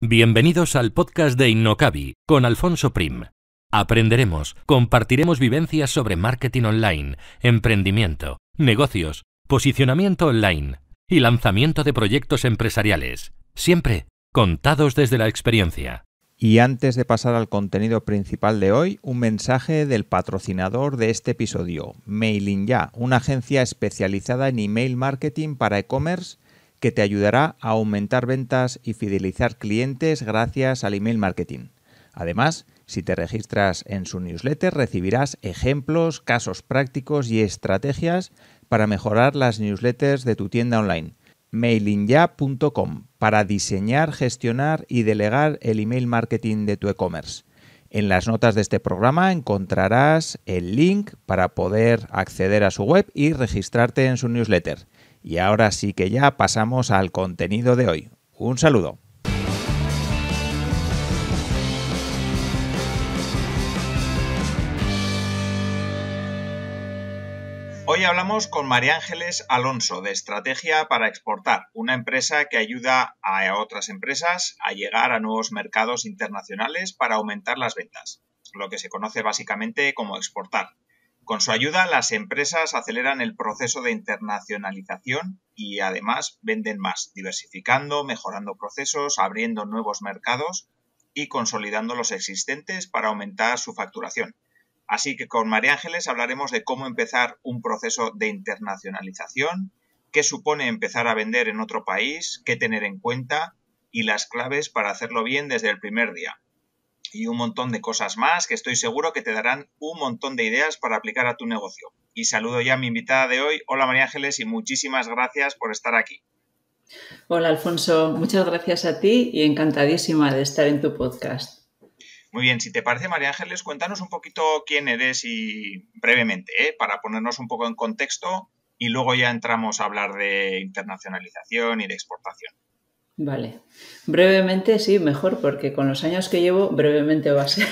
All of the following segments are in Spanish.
Bienvenidos al podcast de Innocabi con Alfonso Prim. Aprenderemos, compartiremos vivencias sobre marketing online, emprendimiento, negocios, posicionamiento online y lanzamiento de proyectos empresariales, siempre contados desde la experiencia. Y antes de pasar al contenido principal de hoy, un mensaje del patrocinador de este episodio, Mailing.ya, una agencia especializada en email marketing para e-commerce que te ayudará a aumentar ventas y fidelizar clientes gracias al email marketing. Además, si te registras en su newsletter, recibirás ejemplos, casos prácticos y estrategias para mejorar las newsletters de tu tienda online. Mailing.ya.com para diseñar, gestionar y delegar el email marketing de tu e-commerce. En las notas de este programa encontrarás el link para poder acceder a su web y registrarte en su newsletter. Y ahora sí que ya pasamos al contenido de hoy. Un saludo. Hoy hablamos con María Ángeles Alonso de Estrategia para Exportar, una empresa que ayuda a otras empresas a llegar a nuevos mercados internacionales para aumentar las ventas, lo que se conoce básicamente como exportar. Con su ayuda, las empresas aceleran el proceso de internacionalización y además venden más, diversificando, mejorando procesos, abriendo nuevos mercados y consolidando los existentes para aumentar su facturación. Así que con María Ángeles hablaremos de cómo empezar un proceso de internacionalización, qué supone empezar a vender en otro país, qué tener en cuenta y las claves para hacerlo bien desde el primer día. Y un montón de cosas más que estoy seguro que te darán un montón de ideas para aplicar a tu negocio. Y saludo ya a mi invitada de hoy. Hola María Ángeles y muchísimas gracias por estar aquí. Hola Alfonso, muchas gracias a ti y encantadísima de estar en tu podcast. Muy bien, si te parece María Ángeles, cuéntanos un poquito quién eres y brevemente, para ponernos un poco en contexto y luego ya entramos a hablar de internacionalización y de exportación. Vale, brevemente sí, mejor, porque con los años que llevo, brevemente va a ser.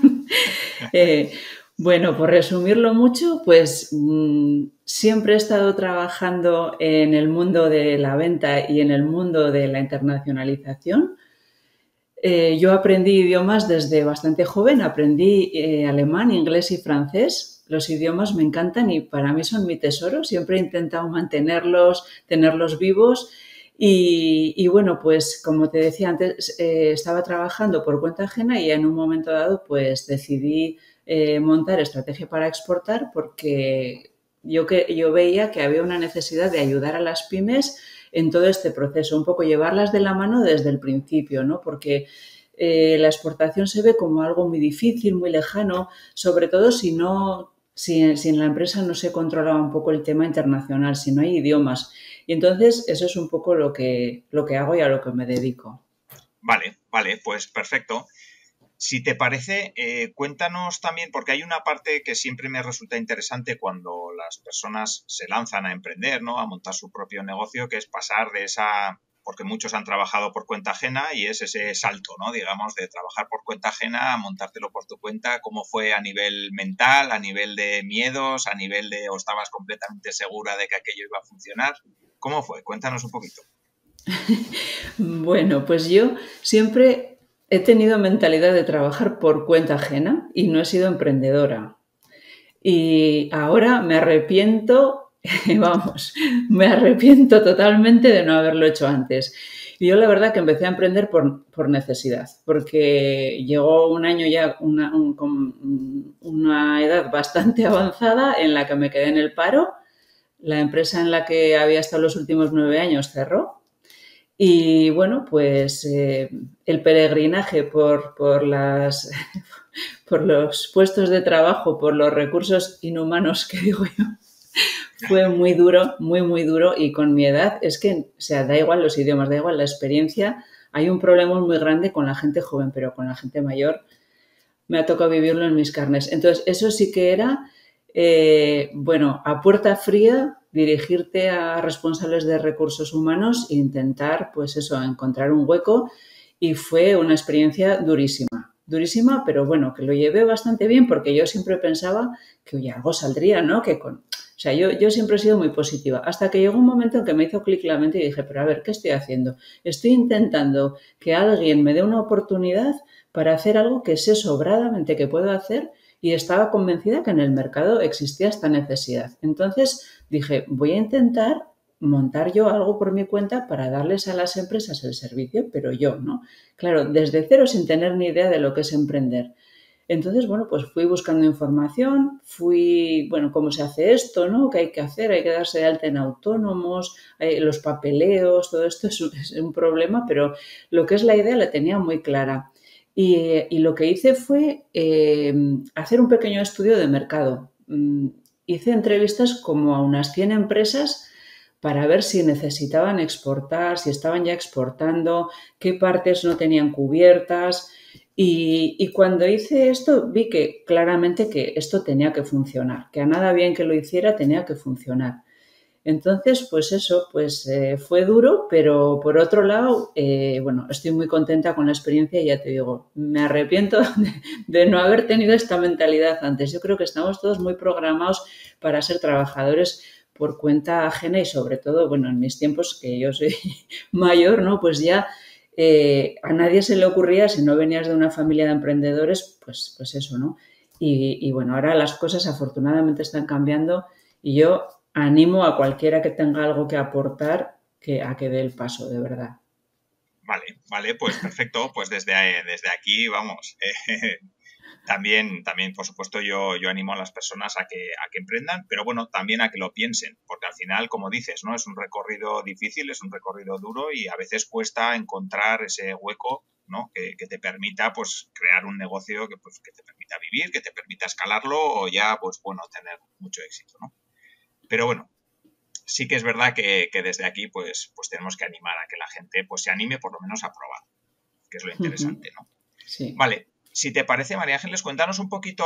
Bueno, por resumirlo mucho, pues siempre he estado trabajando en el mundo de la venta y en el mundo de la internacionalización. Yo aprendí idiomas desde bastante joven, aprendí alemán, inglés y francés. Los idiomas me encantan y para mí son mi tesoro, siempre he intentado mantenerlos, tenerlos vivos. Y bueno, pues como te decía antes, estaba trabajando por cuenta ajena y en un momento dado pues decidí montar Estrategia para Exportar porque yo veía que había una necesidad de ayudar a las pymes en todo este proceso, un poco llevarlas de la mano desde el principio, ¿no? Porque la exportación se ve como algo muy difícil, muy lejano, sobre todo si en la empresa no se controla un poco el tema internacional, si no hay idiomas. Y entonces eso es un poco lo que hago y a lo que me dedico. Vale, pues perfecto. Si te parece, cuéntanos también, porque hay una parte que siempre me resulta interesante cuando las personas se lanzan a emprender, ¿no? A montar su propio negocio, que es pasar de esa, porque muchos han trabajado por cuenta ajena y es ese salto, ¿no? Digamos, de trabajar por cuenta ajena a montártelo por tu cuenta. ¿Cómo fue a nivel mental, a nivel de miedos, a nivel de o estabas completamente segura de que aquello iba a funcionar? ¿Cómo fue? Cuéntanos un poquito. Bueno, pues yo siempre he tenido mentalidad de trabajar por cuenta ajena y no he sido emprendedora. Y ahora me arrepiento, me arrepiento totalmente de no haberlo hecho antes. Y yo la verdad que empecé a emprender por necesidad, porque llegó un año ya con una edad bastante avanzada en la que me quedé en el paro. La empresa en la que había estado los últimos 9 años cerró. Y bueno, pues el peregrinaje por los puestos de trabajo, por los recursos inhumanos que digo yo, fue muy duro, muy duro. Y con mi edad es que, o sea, da igual los idiomas, da igual la experiencia. Hay un problema muy grande con la gente joven, pero con la gente mayor me ha tocado vivirlo en mis carnes. Entonces, eso sí que era, a puerta fría, dirigirte a responsables de recursos humanos e intentar, pues eso, encontrar un hueco y fue una experiencia durísima, pero bueno, que lo llevé bastante bien porque yo siempre pensaba que, oye, algo saldría, ¿no? Que O sea, yo siempre he sido muy positiva, hasta que llegó un momento en que me hizo clic la mente y dije, pero a ver, ¿qué estoy haciendo? Estoy intentando que alguien me dé una oportunidad para hacer algo que sé sobradamente que puedo hacer y estaba convencida que en el mercado existía esta necesidad. Entonces dije, voy a intentar montar yo algo por mi cuenta para darles a las empresas el servicio, pero yo, ¿no? Claro, desde cero sin tener ni idea de lo que es emprender. Entonces, bueno, pues fui buscando información, cómo se hace esto, ¿no? ¿Qué hay que hacer? Hay que darse de alta en autónomos, los papeleos, todo esto es un problema, pero lo que es la idea la tenía muy clara. Y lo que hice fue hacer un pequeño estudio de mercado. Hice entrevistas como a unas 100 empresas para ver si necesitaban exportar, si estaban ya exportando, qué partes no tenían cubiertas. Y cuando hice esto vi que claramente que esto tenía que funcionar, que a nada bien que lo hiciera tenía que funcionar. Entonces, pues eso, fue duro, pero por otro lado, estoy muy contenta con la experiencia y ya te digo, me arrepiento de no haber tenido esta mentalidad antes. Yo creo que estamos todos muy programados para ser trabajadores por cuenta ajena y sobre todo, bueno, en mis tiempos, que yo soy mayor, ¿no? Pues ya a nadie se le ocurría, si no venías de una familia de emprendedores, pues eso, ¿no? Y bueno, ahora las cosas afortunadamente están cambiando y yo animo a cualquiera que tenga algo que aportar a que dé el paso, de verdad. Vale, pues perfecto. Pues desde aquí, vamos. También, por supuesto, yo animo a las personas a que emprendan, pero bueno, también a que lo piensen, porque al final, como dices, ¿no? Es un recorrido difícil, es un recorrido duro y a veces cuesta encontrar ese hueco, ¿no? Que te permita, pues, crear un negocio que te permita vivir, que te permita escalarlo o ya, pues, bueno, tener mucho éxito, ¿no? Pero bueno, sí que es verdad que desde aquí, pues tenemos que animar a que la gente, pues, se anime por lo menos a probar, que es lo interesante, ¿no? Sí. Vale. Si te parece, María Ángeles, cuéntanos un poquito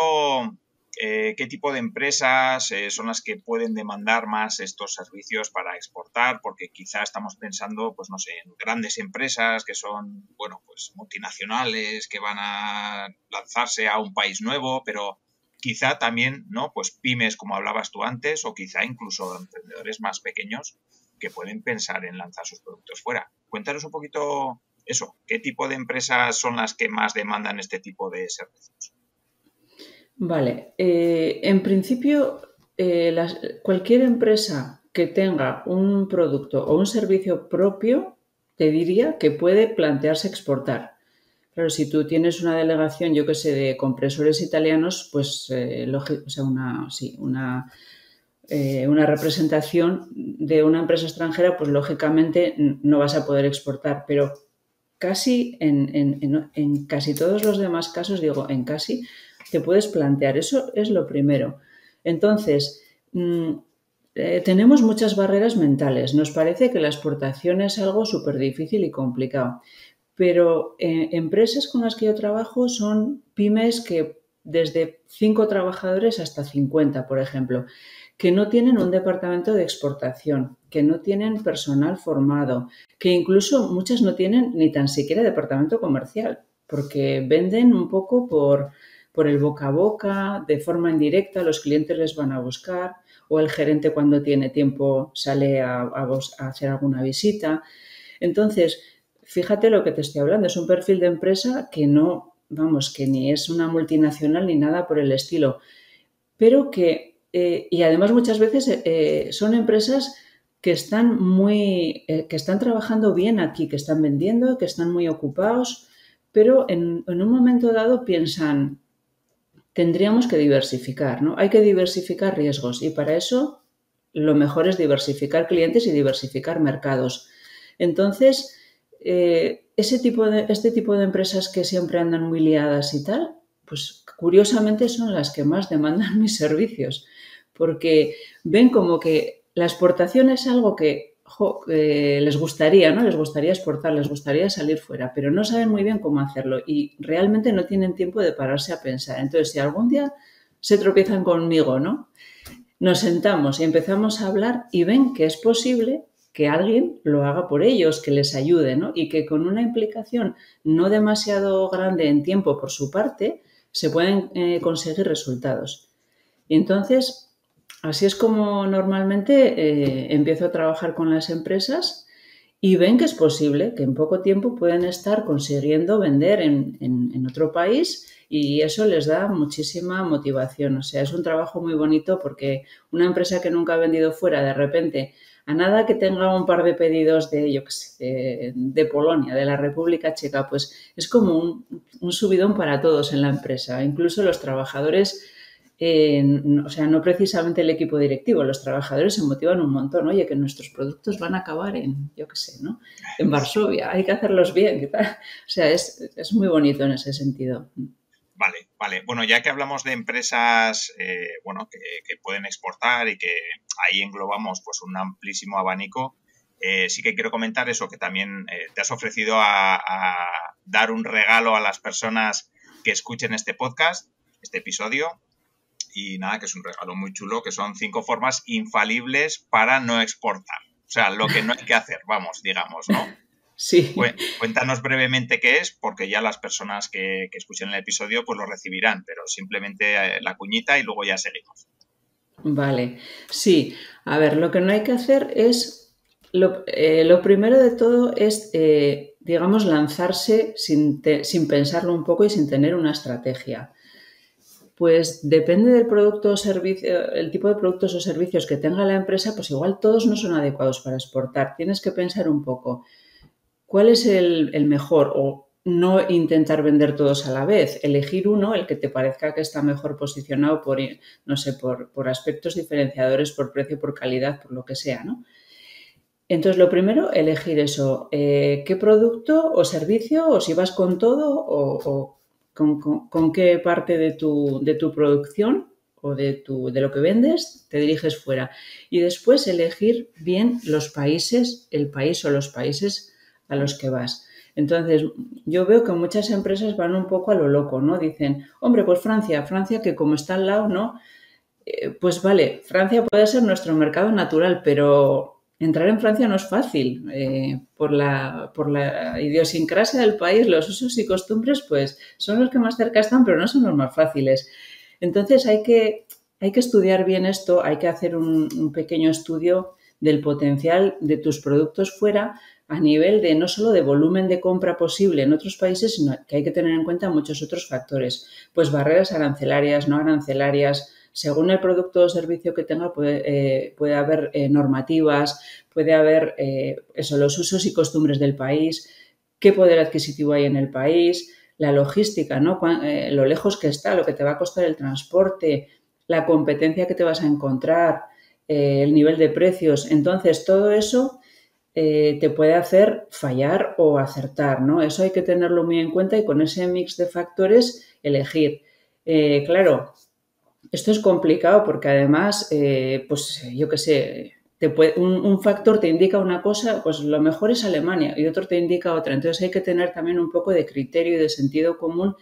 qué tipo de empresas son las que pueden demandar más estos servicios para exportar, porque quizá estamos pensando, pues no sé, en grandes empresas que son, bueno, pues multinacionales, que van a lanzarse a un país nuevo, pero quizá también, ¿no? Pues pymes, como hablabas tú antes, o quizá incluso emprendedores más pequeños que pueden pensar en lanzar sus productos fuera. Cuéntanos un poquito eso, ¿qué tipo de empresas son las que más demandan este tipo de servicios? Vale, en principio cualquier empresa que tenga un producto o un servicio propio, te diría que puede plantearse exportar. Claro, si tú tienes una delegación, yo que sé, de compresores italianos, pues una representación de una empresa extranjera, pues lógicamente no vas a poder exportar, pero casi en casi todos los demás casos, digo en casi, te puedes plantear. Eso es lo primero. Entonces, tenemos muchas barreras mentales. Nos parece que la exportación es algo súper difícil y complicado. Pero empresas con las que yo trabajo son pymes que desde 5 trabajadores hasta 50, por ejemplo, que no tienen un departamento de exportación, que no tienen personal formado, que incluso muchas no tienen ni tan siquiera departamento comercial, porque venden un poco por el boca a boca, de forma indirecta, los clientes les van a buscar o el gerente cuando tiene tiempo sale a hacer alguna visita. Entonces, fíjate lo que te estoy hablando, es un perfil de empresa que no, vamos, que ni es una multinacional ni nada por el estilo, pero que y además muchas veces son empresas que están que están trabajando bien aquí, que están vendiendo, que están muy ocupados, pero en un momento dado piensan, tendríamos que diversificar, ¿no? Hay que diversificar riesgos y para eso lo mejor es diversificar clientes y diversificar mercados. Entonces, este tipo de empresas que siempre andan muy liadas y tal, pues curiosamente son las que más demandan mis servicios, porque ven como que la exportación es algo que les gustaría, ¿no? Les gustaría exportar, les gustaría salir fuera, pero no saben muy bien cómo hacerlo y realmente no tienen tiempo de pararse a pensar. Entonces, si algún día se tropiezan conmigo, ¿no? Nos sentamos y empezamos a hablar y ven que es posible que alguien lo haga por ellos, que les ayude, ¿no? Y que con una implicación no demasiado grande en tiempo por su parte, se pueden conseguir resultados. Y entonces, así es como normalmente empiezo a trabajar con las empresas y ven que es posible, que en poco tiempo pueden estar consiguiendo vender en otro país y eso les da muchísima motivación. O sea, es un trabajo muy bonito porque una empresa que nunca ha vendido fuera, de repente, a nada que tenga un par de pedidos de, yo qué sé, de Polonia, de la República Checa, pues es como un subidón para todos en la empresa. Incluso los trabajadores o sea, no precisamente el equipo directivo, los trabajadores se motivan un montón. Oye, que nuestros productos van a acabar en, yo qué sé, ¿no? En Varsovia, hay que hacerlos bien, ¿qué tal? O sea, es muy bonito en ese sentido. Vale, vale. Bueno, ya que hablamos de empresas bueno, que pueden exportar y que ahí englobamos pues un amplísimo abanico, sí que quiero comentar eso, que también te has ofrecido a dar un regalo a las personas que escuchen este podcast, este episodio. Y nada, que es un regalo muy chulo, que son 5 formas infalibles para no exportar. O sea, lo que no hay que hacer, vamos, digamos, ¿no? Sí. Cuéntanos brevemente qué es, porque ya las personas que escuchen el episodio pues lo recibirán, pero simplemente la cuñita y luego ya seguimos. Vale, sí. A ver, lo que no hay que hacer es, lo primero de todo es, digamos, lanzarse sin pensarlo un poco y sin tener una estrategia. Pues depende del producto o servicio, el tipo de productos o servicios que tenga la empresa, pues igual todos no son adecuados para exportar. Tienes que pensar un poco cuál es el mejor o no intentar vender todos a la vez, elegir uno, el que te parezca que está mejor posicionado por, no sé, por aspectos diferenciadores, por precio, por calidad, por lo que sea, ¿no? Entonces, lo primero, elegir eso, qué producto o servicio, o si vas con todo o con qué parte de tu producción o de lo que vendes te diriges fuera. Y después elegir bien los países, el país o los países a los que vas. Entonces, yo veo que muchas empresas van un poco a lo loco, ¿no? Dicen, hombre, pues Francia que como está al lado, ¿no? Pues vale, Francia puede ser nuestro mercado natural, pero entrar en Francia no es fácil. Por la idiosincrasia del país, los usos y costumbres, pues son los que más cerca están, pero no son los más fáciles. Entonces hay que estudiar bien esto, hay que hacer un pequeño estudio del potencial de tus productos fuera a nivel de no solo de volumen de compra posible en otros países, sino que hay que tener en cuenta muchos otros factores. Pues barreras arancelarias, no arancelarias. Según el producto o servicio que tenga, puede haber normativas, puede haber los usos y costumbres del país, qué poder adquisitivo hay en el país, la logística, ¿no? Lo lejos que está, lo que te va a costar el transporte, la competencia que te vas a encontrar, el nivel de precios. Entonces, todo eso te puede hacer fallar o acertar, ¿no? Eso hay que tenerlo muy en cuenta y con ese mix de factores elegir. Claro, esto es complicado porque además, pues yo qué sé, un factor te indica una cosa, pues lo mejor es Alemania y otro te indica otra. Entonces hay que tener también un poco de criterio y de sentido común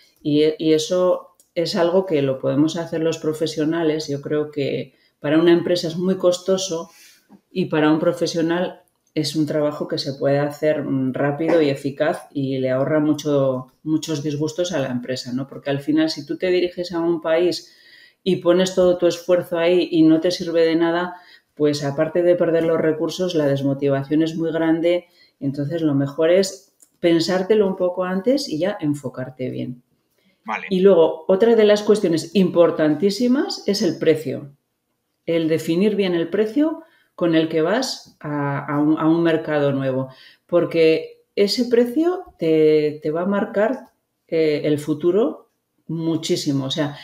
y eso es algo que lo podemos hacer los profesionales. Yo creo que para una empresa es muy costoso y para un profesional es un trabajo que se puede hacer rápido y eficaz y le ahorra muchos disgustos a la empresa, ¿no? Porque al final, si tú te diriges a un país y pones todo tu esfuerzo ahí y no te sirve de nada, pues aparte de perder los recursos, la desmotivación es muy grande. Entonces, lo mejor es pensártelo un poco antes y ya enfocarte bien. Vale. Y luego, otra de las cuestiones importantísimas es el precio. El definir bien el precio con el que vas a un mercado nuevo, porque ese precio te va a marcar el futuro muchísimo. O sea,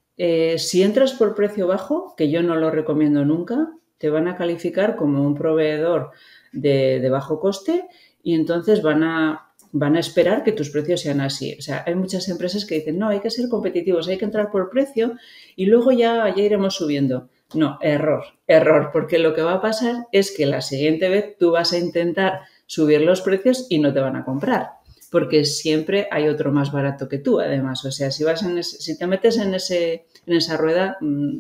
si entras por precio bajo, que yo no lo recomiendo nunca, te van a calificar como un proveedor de bajo coste y entonces van a esperar que tus precios sean así. O sea, hay muchas empresas que dicen, no, hay que ser competitivos, hay que entrar por precio y luego ya iremos subiendo. No, error, porque lo que va a pasar es que la siguiente vez tú vas a intentar subir los precios y no te van a comprar, porque siempre hay otro más barato que tú, además. O sea, si te metes en esa rueda,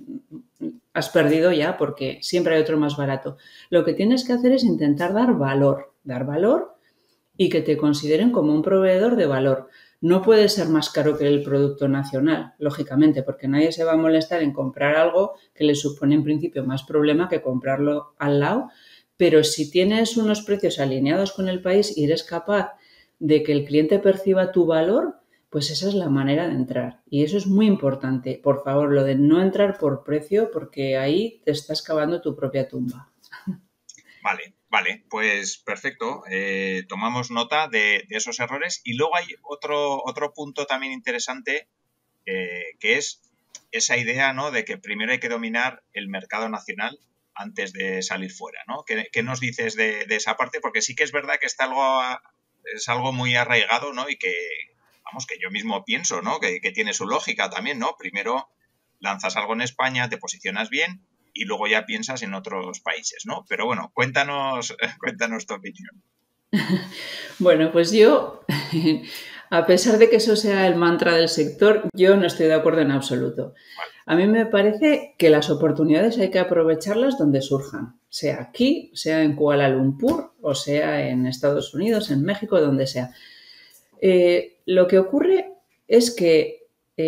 has perdido ya, porque siempre hay otro más barato. Lo que tienes que hacer es intentar dar valor y que te consideren como un proveedor de valor. no puede ser más caro que el producto nacional, lógicamente, porque nadie se va a molestar en comprar algo que le supone en principio más problema que comprarlo al lado, pero si tienes unos precios alineados con el país y eres capaz de que el cliente perciba tu valor, pues esa es la manera de entrar. Y eso es muy importante. Por favor, lo de no entrar por precio, porque ahí te estás cavando tu propia tumba. Vale, pues perfecto. Tomamos nota de esos errores. Y luego hay otro punto también interesante, que es esa idea, ¿no?, de que primero hay que dominar el mercado nacional antes de salir fuera, ¿no? ¿Qué nos dices de esa parte? Porque sí que es verdad que es algo muy arraigado, ¿no? Y que, vamos, que yo mismo pienso, ¿no?, que tiene su lógica también, ¿no? Primero lanzas algo en España, te posicionas bien y luego ya piensas en otros países, ¿no? Pero bueno, cuéntanos tu opinión. Bueno, pues yo, a pesar de que eso sea el mantra del sector, yo no estoy de acuerdo en absoluto. Vale. A mí me parece que las oportunidades hay que aprovecharlas donde surjan, sea aquí, sea en Kuala Lumpur, o sea en Estados Unidos, en México, donde sea. Lo que ocurre es que,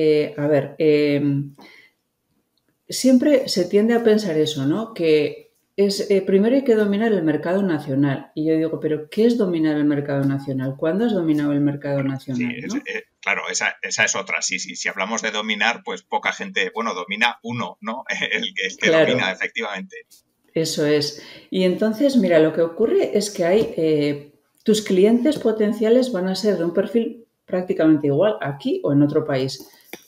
siempre se tiende a pensar eso, ¿no? Que primero hay que dominar el mercado nacional. Y yo digo, ¿pero qué es dominar el mercado nacional? ¿Cuándo has dominado el mercado nacional? Sí, ¿no? claro, esa es otra. Sí, si hablamos de dominar, pues poca gente, bueno, domina uno, ¿no? El que Claro, domina, efectivamente. eso es. Y entonces, mira, lo que ocurre es que tus clientes potenciales van a ser de un perfil prácticamente igual aquí o en otro país.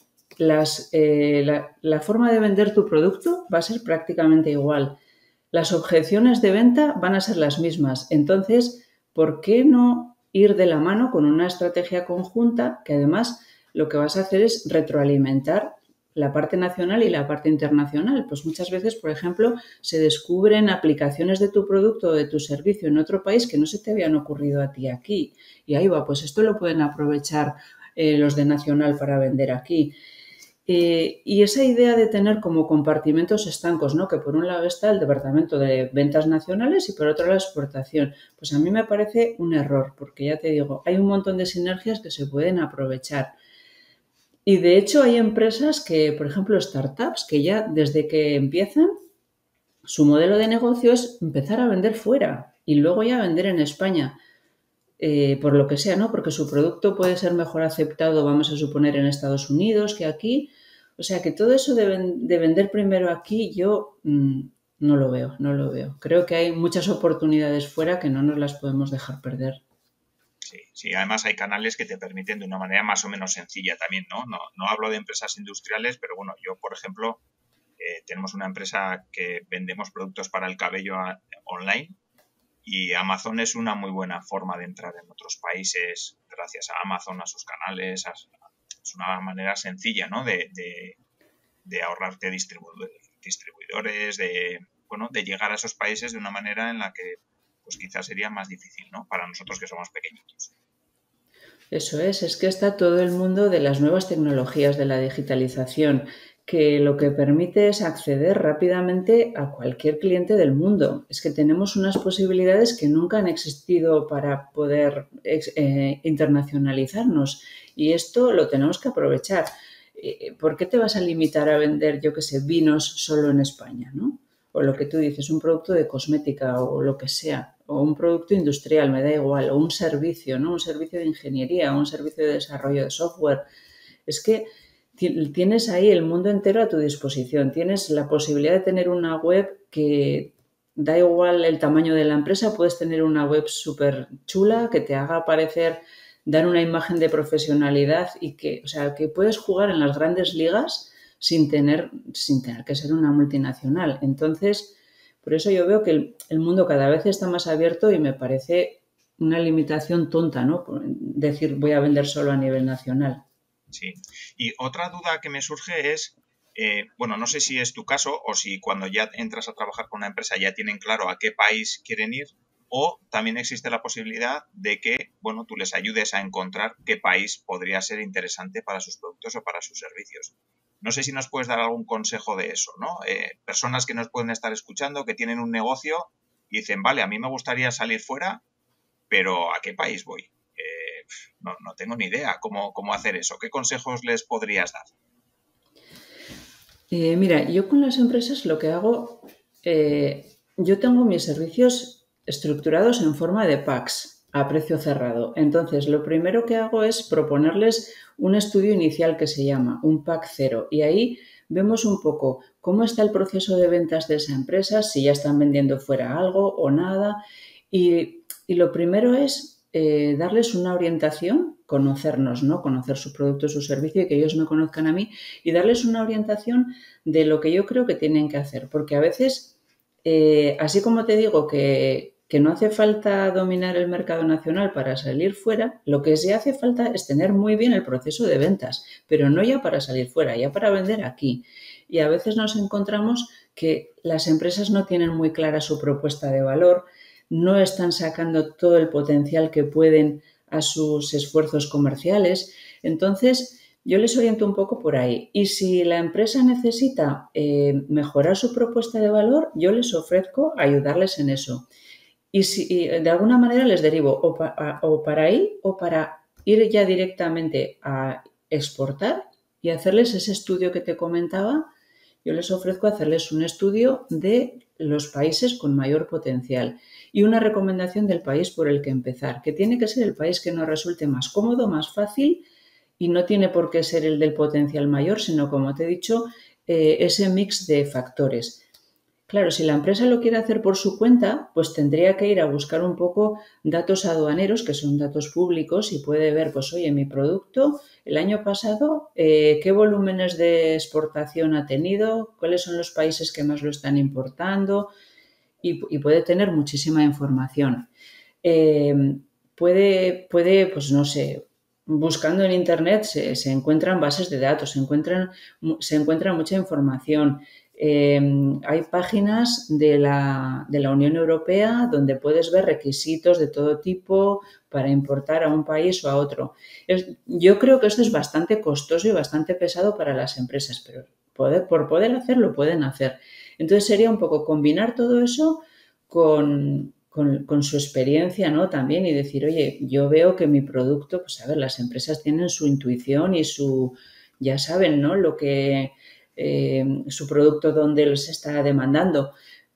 La forma de vender tu producto va a ser prácticamente igual. Las objeciones de venta van a ser las mismas. Entonces, ¿por qué no ir de la mano con una estrategia conjunta que además lo que vas a hacer es retroalimentar la parte nacional y la parte internacional? Pues muchas veces, por ejemplo, se descubren aplicaciones de tu producto o de tu servicio en otro país que no se te habían ocurrido a ti aquí. Y ahí va, pues esto lo pueden aprovechar los de nacional para vender aquí. Y esa idea de tener como compartimentos estancos, ¿no? Que por un lado está el departamento de ventas nacionales y por otro la exportación. Pues a mí me parece un error, porque ya te digo, hay un montón de sinergias que se pueden aprovechar. Y de hecho hay empresas que, por ejemplo, startups, que ya desde que empiezan, su modelo de negocio es empezar a vender fuera y luego ya vender en España. Por lo que sea, ¿no? Porque su producto puede ser mejor aceptado, vamos a suponer, en Estados Unidos que aquí. O sea, que todo eso de vender primero aquí, yo no lo veo. Creo que hay muchas oportunidades fuera que no nos las podemos dejar perder. Sí, además hay canales que te permiten de una manera más o menos sencilla también, ¿no? No hablo de empresas industriales, pero bueno, yo, por ejemplo, tenemos una empresa que vendemos productos para el cabello online. Y Amazon es una muy buena forma de entrar en otros países gracias a Amazon, a sus canales. Es una manera sencilla, ¿no?, de ahorrarte distribuidores, de llegar a esos países de una manera en la que pues quizás sería más difícil, ¿no?, para nosotros que somos pequeñitos. Eso es que está todo el mundo de las nuevas tecnologías, de la digitalización, que lo que permite es acceder rápidamente a cualquier cliente del mundo. Es que tenemos unas posibilidades que nunca han existido para poder internacionalizarnos y esto lo tenemos que aprovechar. ¿Por qué te vas a limitar a vender, yo qué sé, vinos solo en España, ¿no? O lo que tú dices, un producto de cosmética o lo que sea, o un producto industrial, me da igual, o un servicio, ¿no? Un servicio de ingeniería, un servicio de desarrollo de software. Es que tienes ahí el mundo entero a tu disposición. Tienes la posibilidad de tener una web que da igual el tamaño de la empresa, puedes tener una web súper chula que te haga parecer, dar una imagen de profesionalidad y que puedes jugar en las grandes ligas sin tener que ser una multinacional. Entonces, por eso yo veo que el mundo cada vez está más abierto y me parece una limitación tonta, ¿no? Decir voy a vender solo a nivel nacional. Sí. Y otra duda que me surge es, no sé si es tu caso o si cuando ya entras a trabajar con una empresa ya tienen claro a qué país quieren ir, o también existe la posibilidad de que, tú les ayudes a encontrar qué país podría ser interesante para sus productos o para sus servicios. No sé si nos puedes dar algún consejo de eso, ¿no? Personas que nos pueden estar escuchando, que tienen un negocio y dicen, vale, a mí me gustaría salir fuera, pero ¿a qué país voy? no tengo ni idea cómo hacer eso. ¿Qué consejos les podrías dar? Mira, yo con las empresas lo que hago, yo tengo mis servicios estructurados en forma de packs a precio cerrado. Entonces, lo primero que hago es proponerles un estudio inicial que se llama un pack cero, y ahí vemos un poco cómo está el proceso de ventas de esa empresa, si ya están vendiendo fuera algo o nada. Y lo primero es darles una orientación, conocernos, ¿no? Conocer su producto, su servicio, y que ellos me conozcan a mí, y darles una orientación de lo que yo creo que tienen que hacer. Porque a veces, así como te digo que no hace falta dominar el mercado nacional para salir fuera, lo que sí hace falta es tener muy bien el proceso de ventas, pero no ya para salir fuera, ya para vender aquí. Y a veces nos encontramos que las empresas no tienen muy clara su propuesta de valor, no están sacando todo el potencial que pueden a sus esfuerzos comerciales. Entonces, yo les oriento un poco por ahí. Y si la empresa necesita mejorar su propuesta de valor, yo les ofrezco ayudarles en eso. Y si de alguna manera les derivo o para ahí o para ir ya directamente a exportar y hacerles ese estudio que te comentaba. Yo les ofrezco hacerles un estudio de los países con mayor potencial y una recomendación del país por el que empezar, que tiene que ser el país que nos resulte más cómodo, más fácil, y no tiene por qué ser el del potencial mayor, sino, como te he dicho, ese mix de factores. Claro, si la empresa lo quiere hacer por su cuenta, pues tendría que ir a buscar un poco datos aduaneros, que son datos públicos, y puede ver, pues oye, mi producto el año pasado, qué volúmenes de exportación ha tenido, cuáles son los países que más lo están importando, y puede tener muchísima información. Puede, pues no sé, buscando en Internet se encuentran bases de datos, se encuentra mucha información. Hay páginas de la Unión Europea donde puedes ver requisitos de todo tipo para importar a un país o a otro. Yo creo que esto es bastante costoso y bastante pesado para las empresas, pero por poder hacerlo pueden hacer. Entonces sería un poco combinar todo eso con su experiencia, ¿no? También, y decir, oye, yo veo que mi producto, pues a ver, las empresas tienen su intuición y ya saben, ¿no? Lo que su producto donde les está demandando.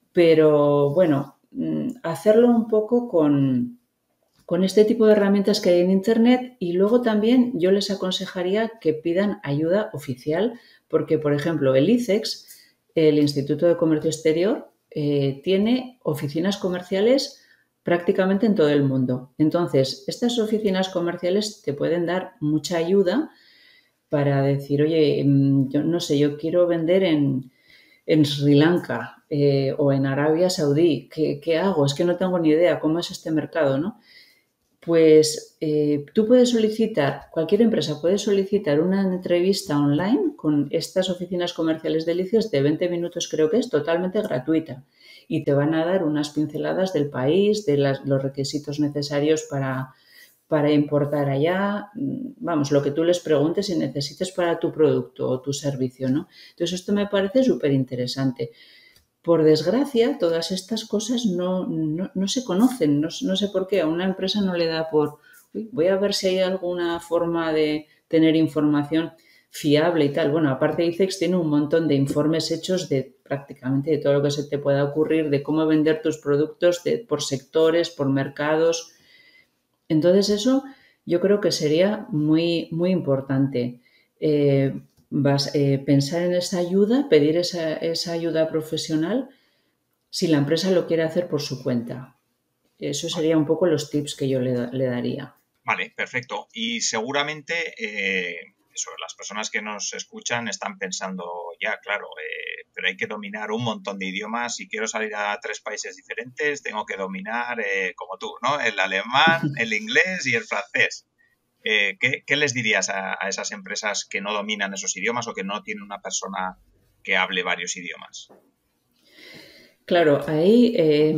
Pero bueno, hacerlo un poco con este tipo de herramientas que hay en Internet, y luego también yo les aconsejaría que pidan ayuda oficial porque, por ejemplo, el ICEX, el Instituto de Comercio Exterior, tiene oficinas comerciales prácticamente en todo el mundo. Entonces, estas oficinas comerciales te pueden dar mucha ayuda para decir, oye, yo no sé, yo quiero vender en Sri Lanka o en Arabia Saudí. ¿Qué hago? Es que no tengo ni idea cómo es este mercado, ¿no? Pues tú puedes solicitar, cualquier empresa puede solicitar una entrevista online con estas oficinas comerciales de ICEX de 20 minutos, creo que es totalmente gratuita, y te van a dar unas pinceladas del país, de los requisitos necesarios para importar allá, vamos, lo que tú les preguntes y necesites para tu producto o tu servicio, ¿no? Entonces, esto me parece súper interesante. Por desgracia, todas estas cosas no se conocen, no sé por qué. A una empresa no le da por, voy a ver si hay alguna forma de tener información fiable y tal. Bueno, aparte ICEX tiene un montón de informes hechos de prácticamente de todo lo que se te pueda ocurrir, de cómo vender tus productos por sectores, por mercados. Entonces eso yo creo que sería muy, muy importante. Pensar en esa ayuda, pedir esa ayuda profesional si la empresa lo quiere hacer por su cuenta. Eso sería un poco los tips que yo le daría. Vale, perfecto. Y seguramente las personas que nos escuchan están pensando, ya, claro, pero hay que dominar un montón de idiomas. Si quiero salir a 3 países diferentes, tengo que dominar, como tú, ¿no? El alemán, el inglés y el francés. ¿Qué les dirías a esas empresas que no dominan esos idiomas o que no tienen una persona que hable varios idiomas? Claro, ahí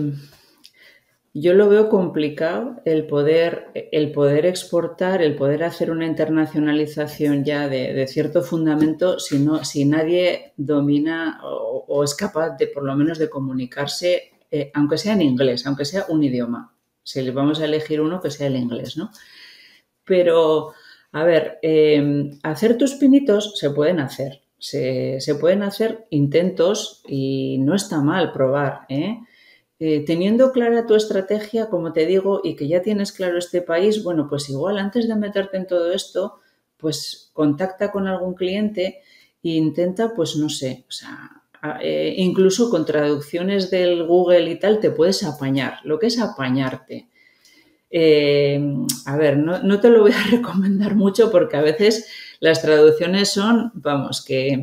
yo lo veo complicado el poder exportar, el poder hacer una internacionalización ya de cierto fundamento si nadie domina o es capaz de por lo menos de comunicarse, aunque sea en inglés, aunque sea un idioma. Si le vamos a elegir uno, que sea el inglés, ¿no? Pero, a ver, hacer tus pinitos se pueden hacer. Se pueden hacer intentos y no está mal probar, ¿eh? Teniendo clara tu estrategia, como te digo, y que ya tienes claro este país, bueno, pues igual antes de meterte en todo esto, pues contacta con algún cliente e intenta, pues no sé, o sea, incluso con traducciones del Google y tal, te puedes apañar. Lo que es apañarte. A ver, no te lo voy a recomendar mucho porque a veces las traducciones son, vamos, que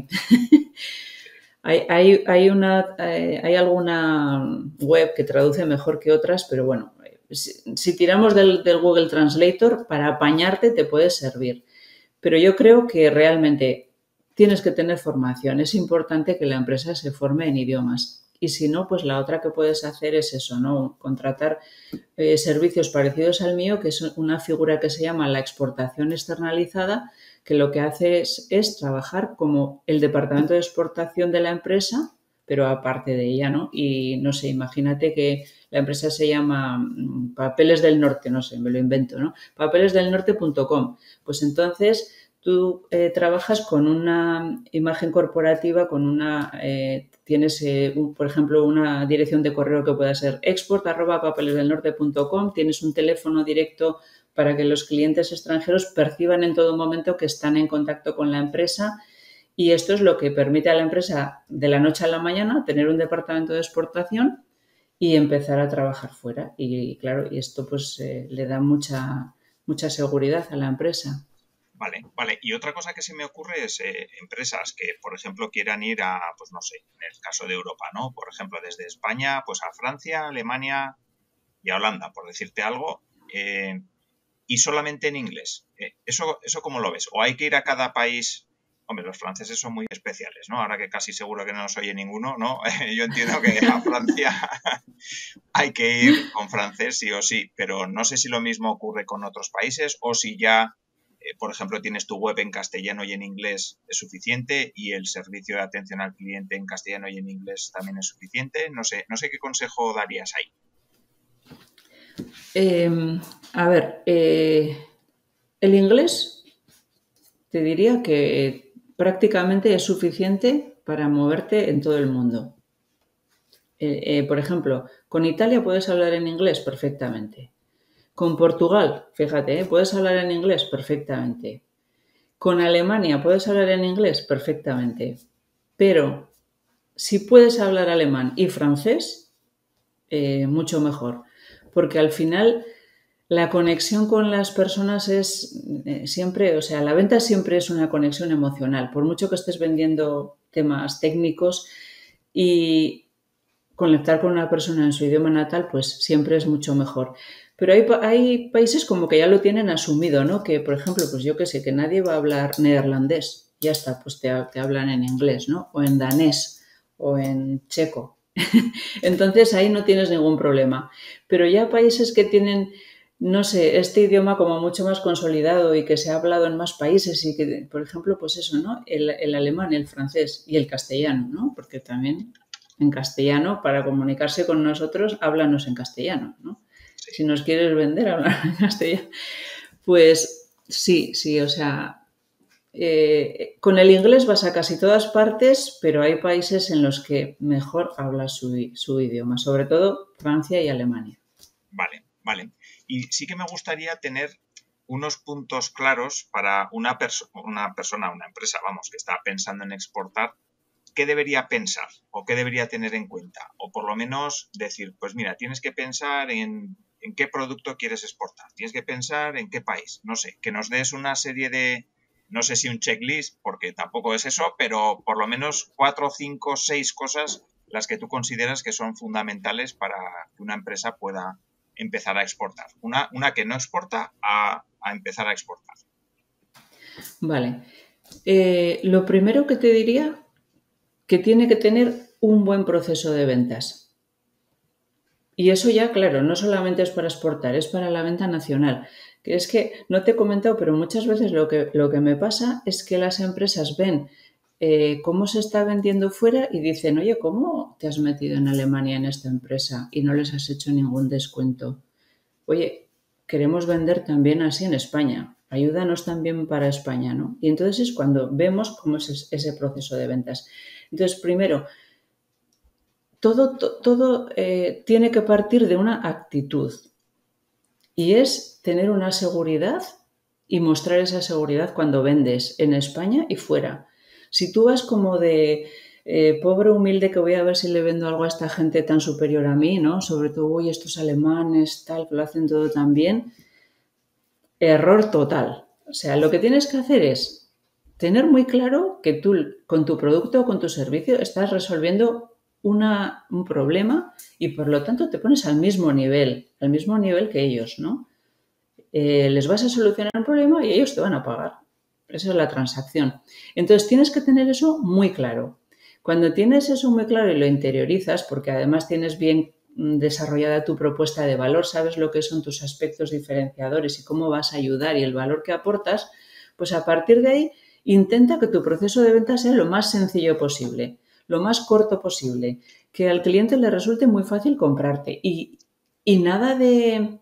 hay alguna web que traduce mejor que otras, pero bueno, si tiramos del Google Translator, para apañarte te puede servir. Pero yo creo que realmente tienes que tener formación. Es importante que la empresa se forme en idiomas. Y si no, pues la otra que puedes hacer es eso, ¿no? Contratar servicios parecidos al mío, que es una figura que se llama la exportación externalizada, que lo que hace es trabajar como el departamento de exportación de la empresa, pero aparte de ella, ¿no? Y no sé, imagínate que la empresa se llama Papeles del Norte, no sé, me lo invento, ¿no? Papelesdelnorte.com. Pues entonces tú trabajas con una imagen corporativa, con una tienes, por ejemplo, una dirección de correo que pueda ser export@papelesdelnorte.com, tienes un teléfono directo para que los clientes extranjeros perciban en todo momento que están en contacto con la empresa, y esto es lo que permite a la empresa de la noche a la mañana tener un departamento de exportación y empezar a trabajar fuera. Y claro, y esto pues le da mucha seguridad a la empresa. Vale, vale. Y otra cosa que se me ocurre es empresas que, por ejemplo, quieran ir a, pues no sé, en el caso de Europa, ¿no? Por ejemplo, desde España, pues a Francia, Alemania y a Holanda, por decirte algo, y solamente en inglés. ¿Eso cómo lo ves? ¿O hay que ir a cada país? Hombre, los franceses son muy especiales, ¿no? Ahora que casi seguro que no nos oye ninguno, ¿no? Yo entiendo que a Francia hay que ir con francés sí o sí, pero no sé si lo mismo ocurre con otros países o si ya por ejemplo, tienes tu web en castellano y en inglés es suficiente y el servicio de atención al cliente en castellano y en inglés también es suficiente. No sé qué consejo darías ahí. A ver, el inglés te diría que prácticamente es suficiente para moverte en todo el mundo. Por ejemplo, con Italia puedes hablar en inglés perfectamente. Con Portugal, fíjate, puedes hablar en inglés perfectamente. Con Alemania puedes hablar en inglés perfectamente. Pero si puedes hablar alemán y francés, mucho mejor. Porque al final la conexión con las personas es siempre, o sea, la venta siempre es una conexión emocional. Por mucho que estés vendiendo temas técnicos, y conectar con una persona en su idioma natal, pues siempre es mucho mejor. Pero hay países como que ya lo tienen asumido, ¿no? Que, por ejemplo, pues yo que sé, que nadie va a hablar neerlandés. Ya está, pues te hablan en inglés, ¿no? O en danés, o en checo. Entonces ahí no tienes ningún problema. Pero ya países que tienen, no sé, este idioma como mucho más consolidado y que se ha hablado en más países y que, por ejemplo, pues eso, ¿no? El alemán, el francés y el castellano, ¿no? Porque también en castellano, para comunicarse con nosotros, háblanos en castellano, ¿no? Sí. Si nos quieres vender, hablar en castellano. Pues sí, o sea, con el inglés vas a casi todas partes, pero hay países en los que mejor hablas su idioma, sobre todo Francia y Alemania. Vale. Y sí que me gustaría tener unos puntos claros para una persona, una empresa, vamos, que está pensando en exportar. ¿Qué debería pensar o qué debería tener en cuenta? O por lo menos decir, pues mira, tienes que pensar en qué producto quieres exportar, tienes que pensar en qué país, no sé, que nos des una serie de, no sé si un checklist, porque tampoco es eso, pero por lo menos 4, 5, 6 cosas las que tú consideras que son fundamentales para que una empresa pueda empezar a exportar. Una que no exporta a empezar a exportar. Vale. Lo primero que te diría, que tiene que tener un buen proceso de ventas. Y eso ya, claro, no solamente es para exportar, es para la venta nacional. Que es que, no te he comentado, pero muchas veces lo que me pasa es que las empresas ven cómo se está vendiendo fuera y dicen, oye, ¿cómo te has metido en Alemania en esta empresa y no les has hecho ningún descuento? Oye, queremos vender también así en España. ayúdanos también para España, ¿no? Y entonces es cuando vemos cómo es ese proceso de ventas. Entonces, primero, todo tiene que partir de una actitud y es tener una seguridad y mostrar esa seguridad cuando vendes en España y fuera. Si tú vas como de pobre humilde que voy a ver si le vendo algo a esta gente tan superior a mí, ¿no? Sobre todo, uy, estos alemanes, tal, que lo hacen todo tan bien. Error total. O sea, lo que tienes que hacer es tener muy claro que tú con tu producto o con tu servicio estás resolviendo un problema y por lo tanto te pones al mismo nivel que ellos, ¿no? Les vas a solucionar un problema y ellos te van a pagar. Esa es la transacción. Entonces tienes que tener eso muy claro. Cuando tienes eso muy claro y lo interiorizas, porque además tienes bien desarrollada tu propuesta de valor, sabes lo que son tus aspectos diferenciadores y cómo vas a ayudar y el valor que aportas, pues a partir de ahí intenta que tu proceso de venta sea lo más sencillo posible, lo más corto posible, que al cliente le resulte muy fácil comprarte y nada de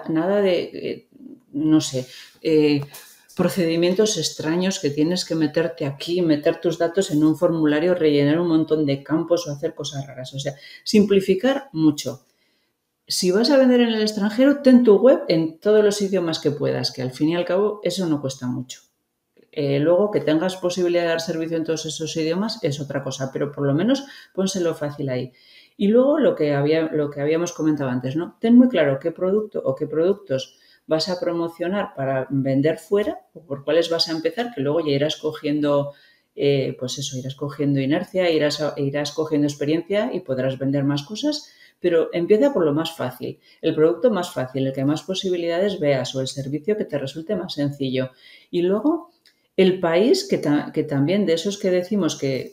no sé, procedimientos extraños que tienes que meterte aquí, meter tus datos en un formulario, rellenar un montón de campos o hacer cosas raras. O sea, simplificar mucho. Si vas a vender en el extranjero, ten tu web en todos los idiomas que puedas, que al fin y al cabo eso no cuesta mucho. Luego, que tengas posibilidad de dar servicio en todos esos idiomas es otra cosa, pero por lo menos pónselo fácil ahí. Y luego lo que habíamos comentado antes, ¿no? Ten muy claro qué producto o qué productos vas a promocionar para vender fuera o por cuáles vas a empezar, que luego ya irás cogiendo, irás cogiendo inercia, irás cogiendo experiencia y podrás vender más cosas, pero empieza por lo más fácil, el producto más fácil, el que más posibilidades veas o el servicio que te resulte más sencillo. Y luego el país que también de esos que decimos que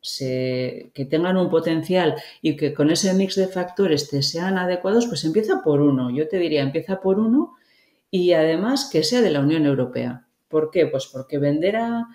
tengan un potencial y que con ese mix de factores te sean adecuados, pues empieza por uno. Yo te diría, empieza por uno y además que sea de la Unión Europea. ¿Por qué? Pues porque vender a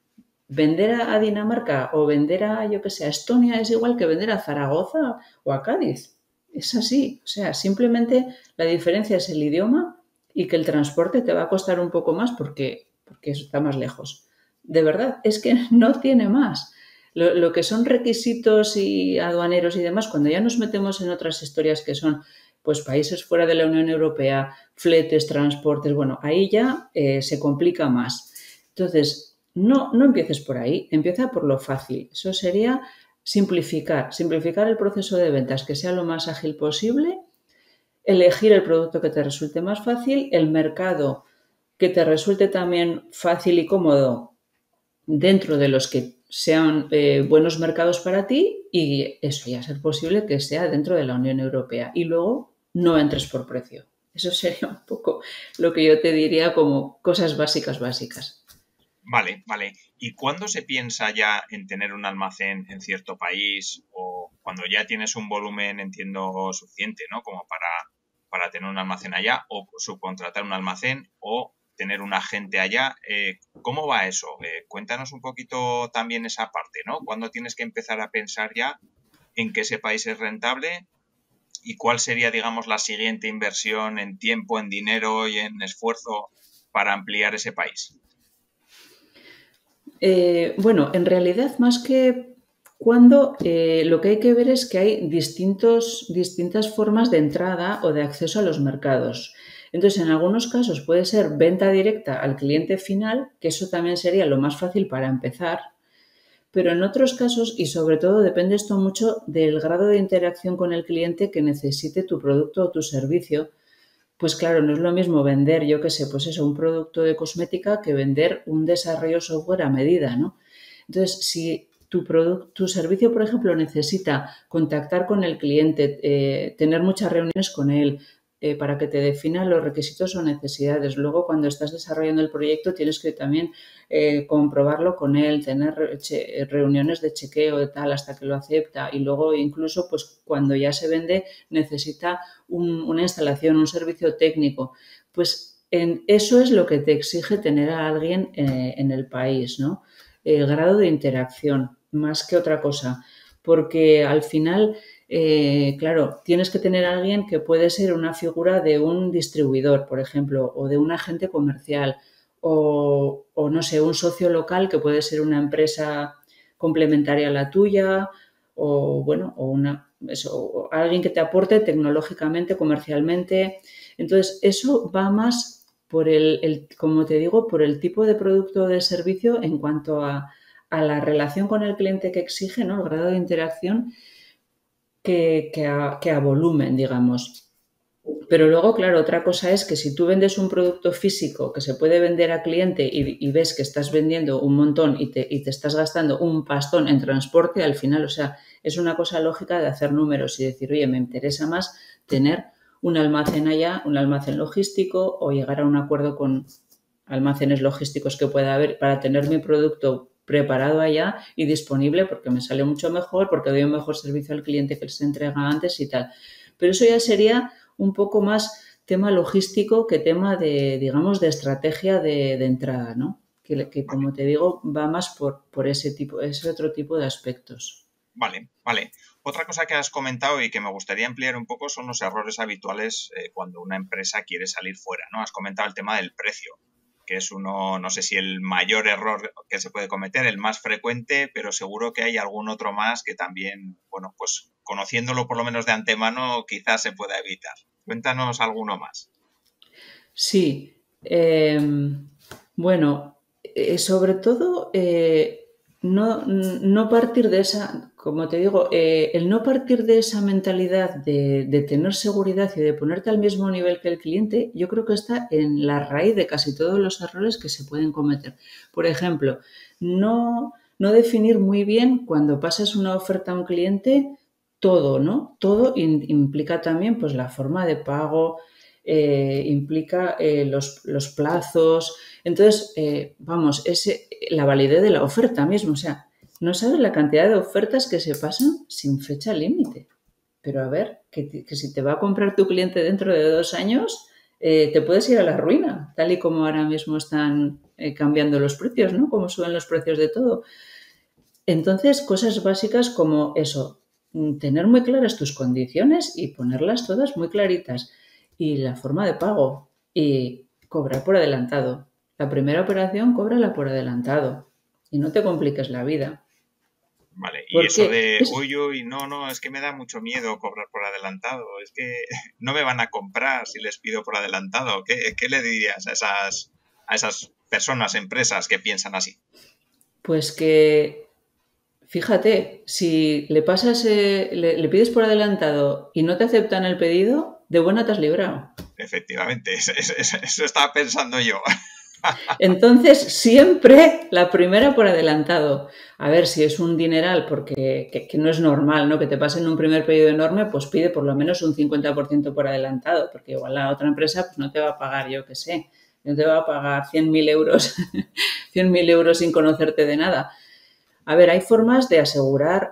Dinamarca o vender a, yo que sé, a Estonia es igual que vender a Zaragoza o a Cádiz. Es así. O sea, simplemente la diferencia es el idioma y que el transporte te va a costar un poco más porque está más lejos. De verdad, es que no tiene más. Lo que son requisitos y aduaneros y demás, cuando ya nos metemos en otras historias que son pues países fuera de la Unión Europea, fletes, transportes, bueno, ahí ya se complica más. Entonces, no empieces por ahí, empieza por lo fácil. Eso sería simplificar el proceso de ventas, que sea lo más ágil posible, elegir el producto que te resulte más fácil, el mercado que te resulte también fácil y cómodo dentro de los que sean buenos mercados para ti y eso ya ser posible que sea dentro de la Unión Europea. Y luego no entres por precio. Eso sería un poco lo que yo te diría como cosas básicas. Vale. ¿Y cuándo se piensa ya en tener un almacén en cierto país o cuando ya tienes un volumen, entiendo, suficiente, ¿no? Como para tener un almacén allá o subcontratar un almacén o tener un agente allá? ¿Cómo va eso? Cuéntanos un poquito también esa parte, ¿no? ¿Cuándo tienes que empezar a pensar ya en que ese país es rentable y cuál sería, digamos, la siguiente inversión en tiempo, en dinero y en esfuerzo para ampliar ese país? Bueno, en realidad más que cuando lo que hay que ver es que hay distintas formas de entrada o de acceso a los mercados. Entonces, en algunos casos puede ser venta directa al cliente final, que eso también sería lo más fácil para empezar, pero en otros casos, y sobre todo depende esto mucho del grado de interacción con el cliente que necesite tu producto o tu servicio, pues claro, no es lo mismo vender, yo qué sé, pues eso, un producto de cosmética que vender un desarrollo software a medida, ¿no? Entonces, si tu servicio, por ejemplo, necesita contactar con el cliente, tener muchas reuniones con él, para que te defina los requisitos o necesidades. Luego, cuando estás desarrollando el proyecto, tienes que también comprobarlo con él, tener reuniones de chequeo de tal hasta que lo acepta y luego incluso pues cuando ya se vende necesita una instalación, un servicio técnico. Pues eso es lo que te exige tener a alguien en el país, ¿no? El grado de interacción, más que otra cosa, porque al final claro, tienes que tener a alguien que puede ser una figura de un distribuidor, por ejemplo, o de un agente comercial, o no sé, un socio local que puede ser una empresa complementaria a la tuya o bueno, o alguien que te aporte tecnológicamente, comercialmente. Entonces, eso va más por como te digo, por el tipo de producto o de servicio en cuanto a la relación con el cliente que exige, ¿no? El grado de interacción que a volumen, digamos. Pero luego, claro, otra cosa es que si tú vendes un producto físico que se puede vender a cliente y ves que estás vendiendo un montón y te estás gastando un pastón en transporte, al final, o sea, es una cosa lógica de hacer números y decir, oye, me interesa más tener un almacén allá, un almacén logístico o llegar a un acuerdo con almacenes logísticos que pueda haber para tener mi producto preparado allá y disponible porque me sale mucho mejor, porque doy un mejor servicio al cliente que se entrega antes y tal. Pero eso ya sería un poco más tema logístico que tema de, digamos, de estrategia de entrada, ¿no? Que como te digo, va más por ese otro tipo de aspectos. Vale. Otra cosa que has comentado y que me gustaría ampliar un poco son los errores habituales cuando una empresa quiere salir fuera, ¿no? Has comentado el tema del precio, que es uno, no sé si el mayor error que se puede cometer, el más frecuente, pero seguro que hay algún otro más que también, bueno, pues conociéndolo por lo menos de antemano, quizás se pueda evitar. Cuéntanos alguno más. Sí. Bueno, sobre todo no partir de esa, como te digo, el no partir de esa mentalidad de tener seguridad y de ponerte al mismo nivel que el cliente, yo creo que está en la raíz de casi todos los errores que se pueden cometer. Por ejemplo, no definir muy bien cuando pasas una oferta a un cliente todo, ¿no? Todo implica también pues la forma de pago, implica los plazos. Entonces, vamos, la validez de la oferta mismo. O sea, no sabes la cantidad de ofertas que se pasan sin fecha límite. Pero a ver, que si te va a comprar tu cliente dentro de 2 años, te puedes ir a la ruina, tal y como ahora mismo están cambiando los precios, ¿no? Como suben los precios de todo. Entonces, cosas básicas como eso, tener muy claras tus condiciones y ponerlas todas muy claritas. Y la forma de pago y cobrar por adelantado. La primera operación, cóbrala por adelantado y no te compliques la vida. Vale, y eso Porque de, uy, no, es que me da mucho miedo cobrar por adelantado, es que no me van a comprar si les pido por adelantado. ¿Qué le dirías a esas personas, empresas que piensan así? pues que, fíjate, si le pasas, le pides por adelantado y no te aceptan el pedido, de buena te has librado. Efectivamente, eso estaba pensando yo. Entonces, siempre la primera por adelantado. A ver, si es un dineral, porque que no es normal, ¿no? Que te pasen un primer pedido enorme, pues pide por lo menos un 50% por adelantado, porque igual la otra empresa pues no te va a pagar, yo qué sé, no te va a pagar 100.000 euros, 100.000 euros sin conocerte de nada. A ver, hay formas de asegurar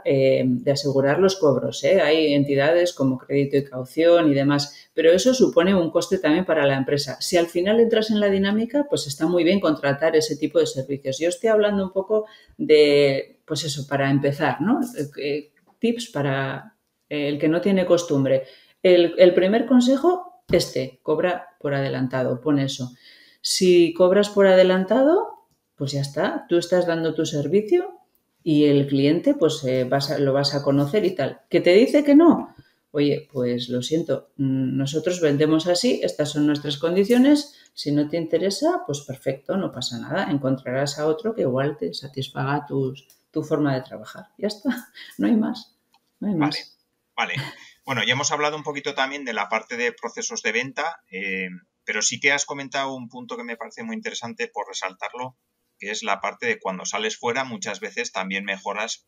los cobros, ¿eh? Hay entidades como crédito y caución y demás, pero eso supone un coste también para la empresa. Si al final entras en la dinámica, pues está muy bien contratar ese tipo de servicios. Yo estoy hablando un poco de, pues eso, para empezar, ¿no? Tips para el que no tiene costumbre. El primer consejo, cobra por adelantado, pon eso. Si cobras por adelantado, pues ya está, tú estás dando tu servicio y el cliente pues lo vas a conocer y tal. ¿Que te dice que no? Oye, pues lo siento, nosotros vendemos así, estas son nuestras condiciones, si no te interesa, pues perfecto, no pasa nada, encontrarás a otro que igual te satisfaga tu forma de trabajar. Ya está, no hay más, no hay más. Vale. Bueno, ya hemos hablado un poquito también de la parte de procesos de venta, pero sí que has comentado un punto que me parece muy interesante por resaltarlo, que es la parte de cuando sales fuera, muchas veces también mejoras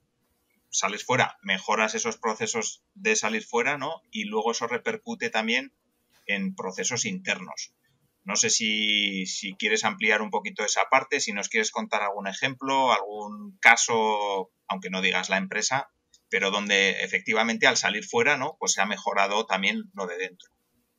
esos procesos de salir fuera, ¿no? Y luego eso repercute también en procesos internos. No sé si quieres ampliar un poquito esa parte, si nos quieres contar algún ejemplo, algún caso, aunque no digas la empresa, pero donde efectivamente al salir fuera, ¿no? Pues se ha mejorado también lo de dentro.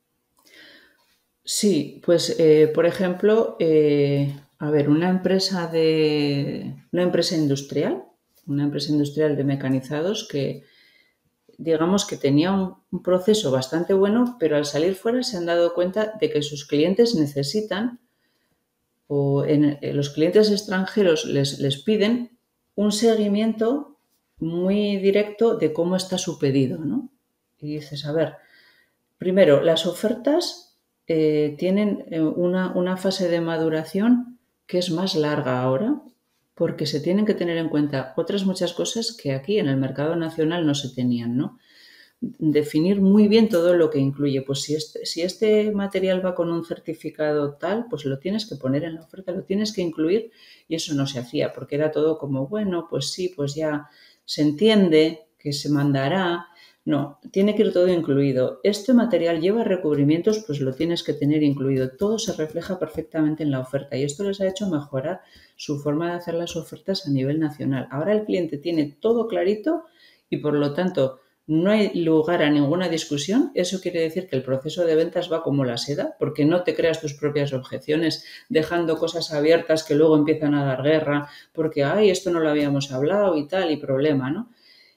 Sí, pues por ejemplo, a ver, una empresa industrial de mecanizados que digamos que tenía un proceso bastante bueno, pero al salir fuera se han dado cuenta de que sus clientes necesitan o en los clientes extranjeros les piden un seguimiento muy directo de cómo está su pedido, ¿no? Y dices, a ver, primero, las ofertas tienen una fase de maduración que es más larga ahora, porque se tienen que tener en cuenta otras muchas cosas que aquí en el mercado nacional no se tenían, ¿no? Definir muy bien todo lo que incluye. Pues si este material va con un certificado tal, pues lo tienes que poner en la oferta, lo tienes que incluir, y eso no se hacía porque era todo como, bueno, pues sí, pues ya se entiende que se mandará. No, tiene que ir todo incluido. Este material lleva recubrimientos, pues lo tienes que tener incluido. Todo se refleja perfectamente en la oferta y esto les ha hecho mejorar su forma de hacer las ofertas a nivel nacional. Ahora el cliente tiene todo clarito y por lo tanto no hay lugar a ninguna discusión. Eso quiere decir que el proceso de ventas va como la seda, porque no te creas tus propias objeciones, dejando cosas abiertas que luego empiezan a dar guerra, porque, ay, esto no lo habíamos hablado y tal, y problema, ¿no?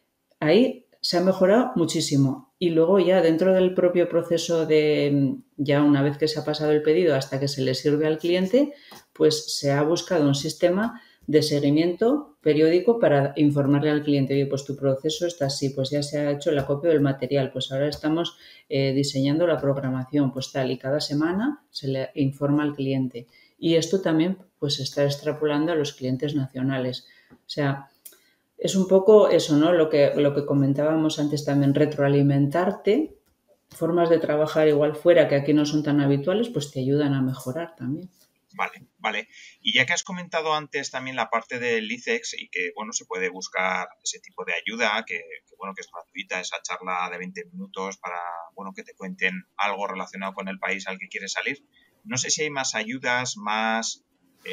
Ahí se ha mejorado muchísimo. Y luego ya dentro del propio proceso de, ya una vez que se ha pasado el pedido hasta que se le sirve al cliente, pues se ha buscado un sistema de seguimiento periódico para informarle al cliente, oye, pues tu proceso está así, pues ya se ha hecho el acopio del material, pues ahora estamos diseñando la programación, pues tal, y cada semana se le informa al cliente. Y esto también pues se está extrapolando a los clientes nacionales. O sea, es un poco eso, ¿no? Lo que comentábamos antes también, retroalimentarte, formas de trabajar igual fuera que aquí no son tan habituales, pues te ayudan a mejorar también. Vale. Y ya que has comentado antes también la parte del ICEX y que, bueno, se puede buscar ese tipo de ayuda, que es gratuita, esa charla de 20 minutos para, bueno, que te cuenten algo relacionado con el país al que quieres salir. No sé si hay más ayudas, más,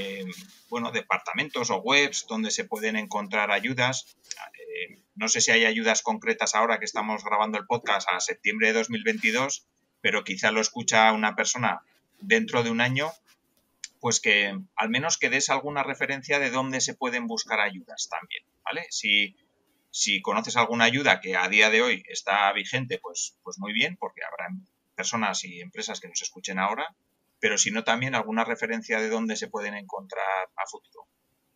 departamentos o webs donde se pueden encontrar ayudas. No sé si hay ayudas concretas ahora que estamos grabando el podcast a septiembre de 2022, pero quizá lo escucha una persona dentro de un año, pues que al menos que des alguna referencia de dónde se pueden buscar ayudas también, ¿vale? Si conoces alguna ayuda que a día de hoy está vigente, pues muy bien, porque habrá personas y empresas que nos escuchen ahora, pero si no, también alguna referencia de dónde se pueden encontrar a futuro.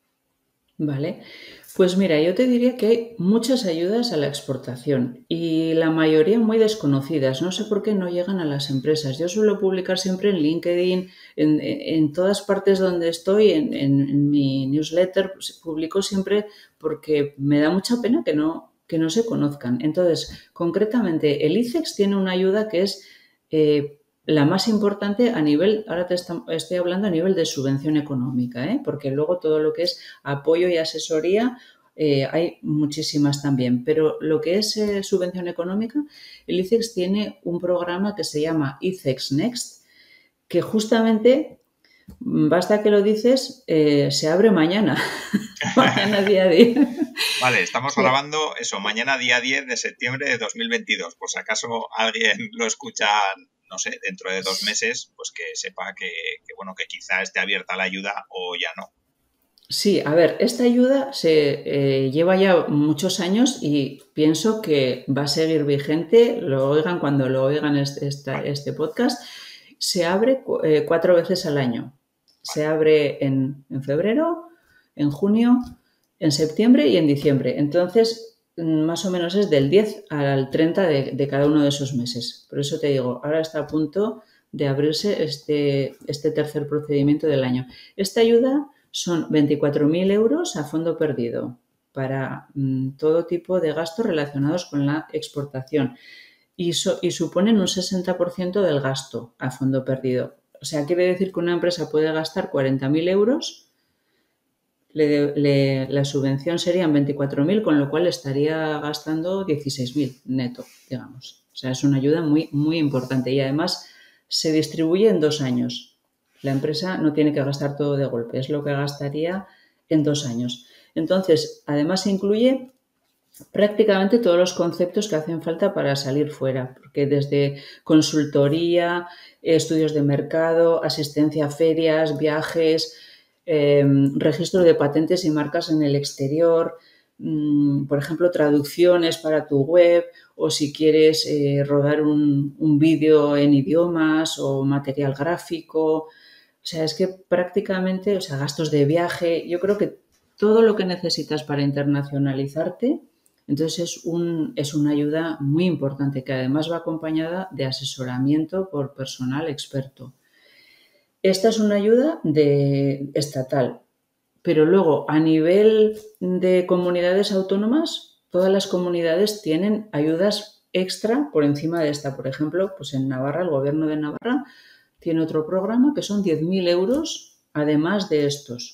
Vale, pues mira, yo te diría que hay muchas ayudas a la exportación y la mayoría muy desconocidas. No sé por qué no llegan a las empresas. Yo suelo publicar siempre en LinkedIn, en todas partes donde estoy, en mi newsletter, pues, publico siempre porque me da mucha pena que no se conozcan. Entonces, concretamente, el ICEX tiene una ayuda que es la más importante a nivel, ahora estoy hablando a nivel de subvención económica, porque luego todo lo que es apoyo y asesoría hay muchísimas también, pero lo que es subvención económica, el ICEX tiene un programa que se llama ICEX Next, que justamente, basta que lo dices, se abre mañana, mañana día 10. Vale, estamos grabando eso, mañana día 10 de septiembre de 2022, por si acaso alguien lo escucha, no sé, dentro de 2 meses, pues que sepa que quizá esté abierta la ayuda o ya no. Sí, a ver, esta ayuda se lleva ya muchos años y pienso que va a seguir vigente, lo oigan cuando lo oigan este podcast. Se abre 4 veces al año. Se abre en febrero, en junio, en septiembre y en diciembre. Entonces, más o menos es del 10 al 30 de cada uno de esos meses. Por eso te digo, ahora está a punto de abrirse este tercer procedimiento del año. Esta ayuda son 24.000 euros a fondo perdido para todo tipo de gastos relacionados con la exportación y suponen un 60% del gasto a fondo perdido. O sea, quiere decir que una empresa puede gastar 40.000 euros, la subvención serían 24.000, con lo cual estaría gastando 16.000 neto, digamos. O sea, es una ayuda muy, muy importante y además se distribuye en 2 años. La empresa no tiene que gastar todo de golpe, es lo que gastaría en 2 años. Entonces, además incluye prácticamente todos los conceptos que hacen falta para salir fuera, porque desde consultoría, estudios de mercado, asistencia a ferias, viajes, registro de patentes y marcas en el exterior, por ejemplo, traducciones para tu web o si quieres rodar un vídeo en idiomas o material gráfico, O sea, es que prácticamente, o sea, gastos de viaje, yo creo que todo lo que necesitas para internacionalizarte, entonces es una ayuda muy importante que además va acompañada de asesoramiento por personal experto. Esta es una ayuda estatal, pero luego a nivel de comunidades autónomas, todas las comunidades tienen ayudas extra por encima de esta. Por ejemplo, pues en Navarra, el gobierno de Navarra tiene otro programa que son 10.000 euros además de estos.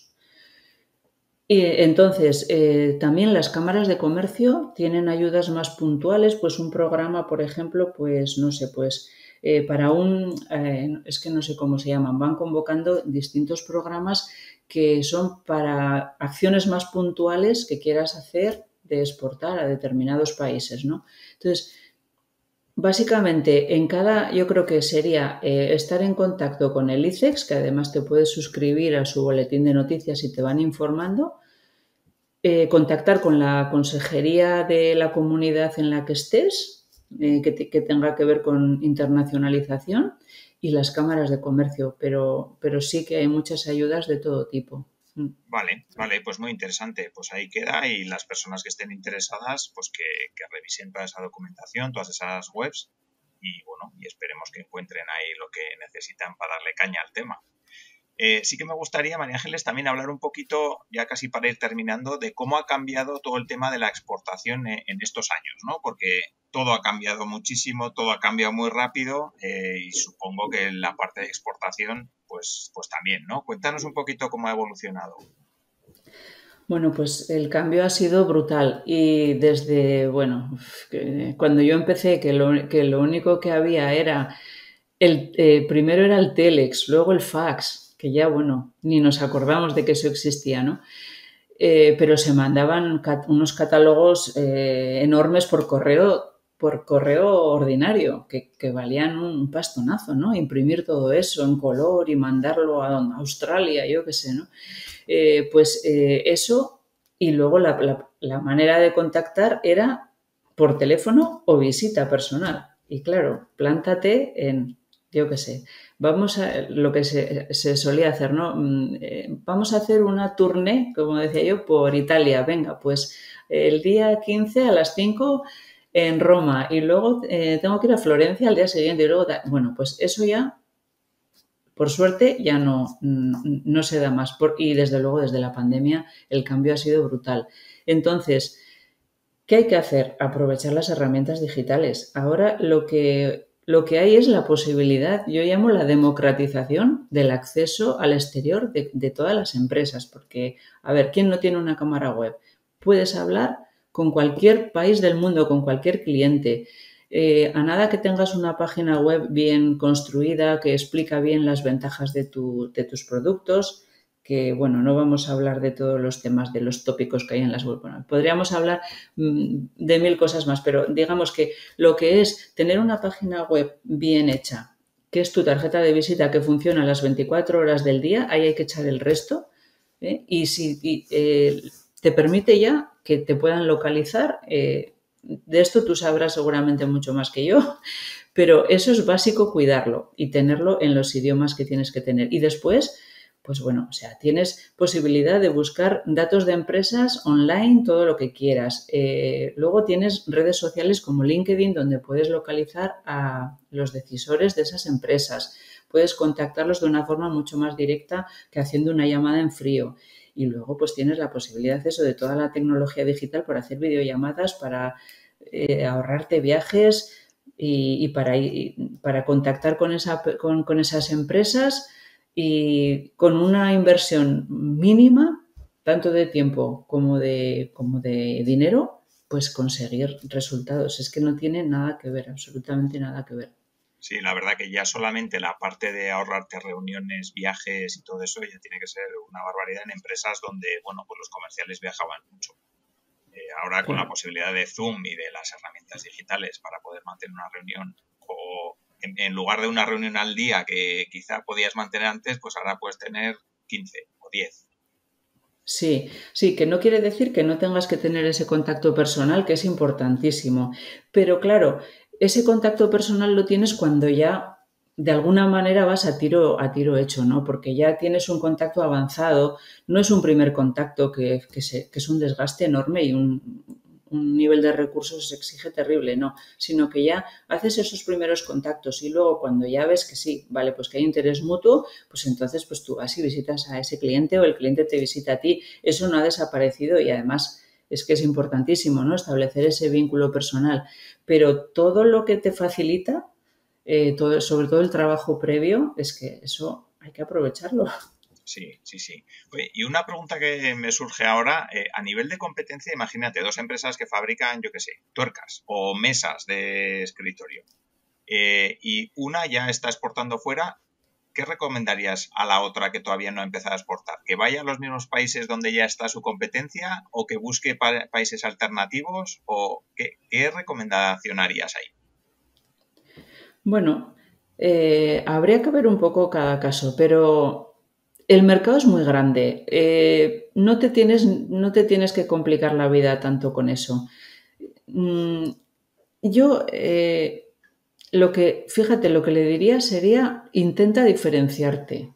Y entonces, también las cámaras de comercio tienen ayudas más puntuales, pues un programa, por ejemplo, pues no sé, pues para es que no sé cómo se llaman, van convocando distintos programas que son para acciones más puntuales que quieras hacer de exportar a determinados países, ¿no? Entonces, básicamente, yo creo que sería estar en contacto con el ICEX, que además te puedes suscribir a su boletín de noticias y te van informando, contactar con la consejería de la comunidad en la que estés, que tenga que ver con internacionalización, y las cámaras de comercio, pero sí que hay muchas ayudas de todo tipo. Vale, pues muy interesante. Pues ahí queda y las personas que estén interesadas, pues que revisen toda esa documentación, todas esas webs y bueno, y esperemos que encuentren ahí lo que necesitan para darle caña al tema. Sí que me gustaría, María Ángeles, también hablar un poquito, ya casi para ir terminando, de cómo ha cambiado todo el tema de la exportación en estos años, ¿no? Porque todo ha cambiado muchísimo, todo ha cambiado muy rápido y supongo que la parte de exportación, pues también, ¿no? Cuéntanos un poquito cómo ha evolucionado. Bueno, pues el cambio ha sido brutal y desde, bueno, cuando yo empecé, que lo único que había era, primero era el telex, luego el fax, que ya, bueno, ni nos acordamos de que eso existía, ¿no? Pero se mandaban unos catálogos enormes por correo ordinario, que valían un pastonazo, ¿no? Imprimir todo eso en color y mandarlo a Australia, yo qué sé, ¿no? Eso, y luego la manera de contactar era por teléfono o visita personal. Y claro, plántate en, yo qué sé, vamos a lo que se solía hacer, ¿no? Vamos a hacer una tournée, como decía yo, por Italia. Venga, pues el día 15 a las 5 en Roma y luego tengo que ir a Florencia al día siguiente y luego, bueno, pues eso ya, por suerte, ya no se da más. Y desde luego, desde la pandemia, el cambio ha sido brutal. Entonces, ¿qué hay que hacer? Aprovechar las herramientas digitales. Ahora lo que hay es la posibilidad, yo llamo la democratización del acceso al exterior de todas las empresas, porque, a ver, ¿quién no tiene una cámara web? Puedes hablar con cualquier país del mundo, con cualquier cliente. A nada que tengas una página web bien construida, que explica bien las ventajas de tus productos, que, bueno, no vamos a hablar de todos los temas, de los tópicos que hay en las web. Bueno, podríamos hablar de 1000 cosas más, pero digamos que lo que es tener una página web bien hecha, que es tu tarjeta de visita que funciona las 24 horas del día, ahí hay que echar el resto, y si te permite ya que te puedan localizar, de esto tú sabrás seguramente mucho más que yo, pero eso es básico cuidarlo y tenerlo en los idiomas que tienes que tener. Y después, pues bueno, o sea, tienes posibilidad de buscar datos de empresas online, todo lo que quieras. Luego tienes redes sociales como LinkedIn, donde puedes localizar a los decisores de esas empresas. Puedes contactarlos de una forma mucho más directa que haciendo una llamada en frío. Y luego pues tienes la posibilidad de toda la tecnología digital para hacer videollamadas, para ahorrarte viajes y para contactar con esas empresas y con una inversión mínima, tanto de tiempo como de dinero, pues conseguir resultados. Es que no tiene nada que ver, absolutamente nada que ver. Sí, la verdad que ya solamente la parte de ahorrarte reuniones, viajes y todo eso ya tiene que ser una barbaridad en empresas donde, bueno, pues los comerciales viajaban mucho. Ahora con la posibilidad de Zoom y de las herramientas digitales para poder mantener una reunión o en lugar de una reunión al día que quizá podías mantener antes, pues ahora puedes tener 15 o 10. Sí, que no quiere decir que no tengas que tener ese contacto personal, que es importantísimo. Pero claro, ese contacto personal lo tienes cuando ya de alguna manera vas a tiro hecho, ¿no? Porque ya tienes un contacto avanzado, no es un primer contacto que es un desgaste enorme y un nivel de recursos se exige terrible, no, sino que ya haces esos primeros contactos y luego cuando ya ves que sí, vale, pues que hay interés mutuo, pues entonces pues tú vas y visitas a ese cliente o el cliente te visita a ti. Eso no ha desaparecido y además es que es importantísimo, ¿no? Establecer ese vínculo personal, pero todo lo que te facilita, sobre todo el trabajo previo, es que eso hay que aprovecharlo. Sí, sí, sí. Oye, y una pregunta que me surge ahora, a nivel de competencia, imagínate, dos empresas que fabrican, yo qué sé, tuercas o mesas de escritorio, y una ya está exportando fuera. ¿Qué recomendarías a la otra que todavía no ha empezado a exportar? ¿Que vaya a los mismos países donde ya está su competencia o que busque países alternativos? ¿O qué recomendación harías ahí? Bueno, habría que ver un poco cada caso, pero el mercado es muy grande. No te tienes que complicar la vida tanto con eso. Yo, fíjate, lo que le diría sería intenta diferenciarte.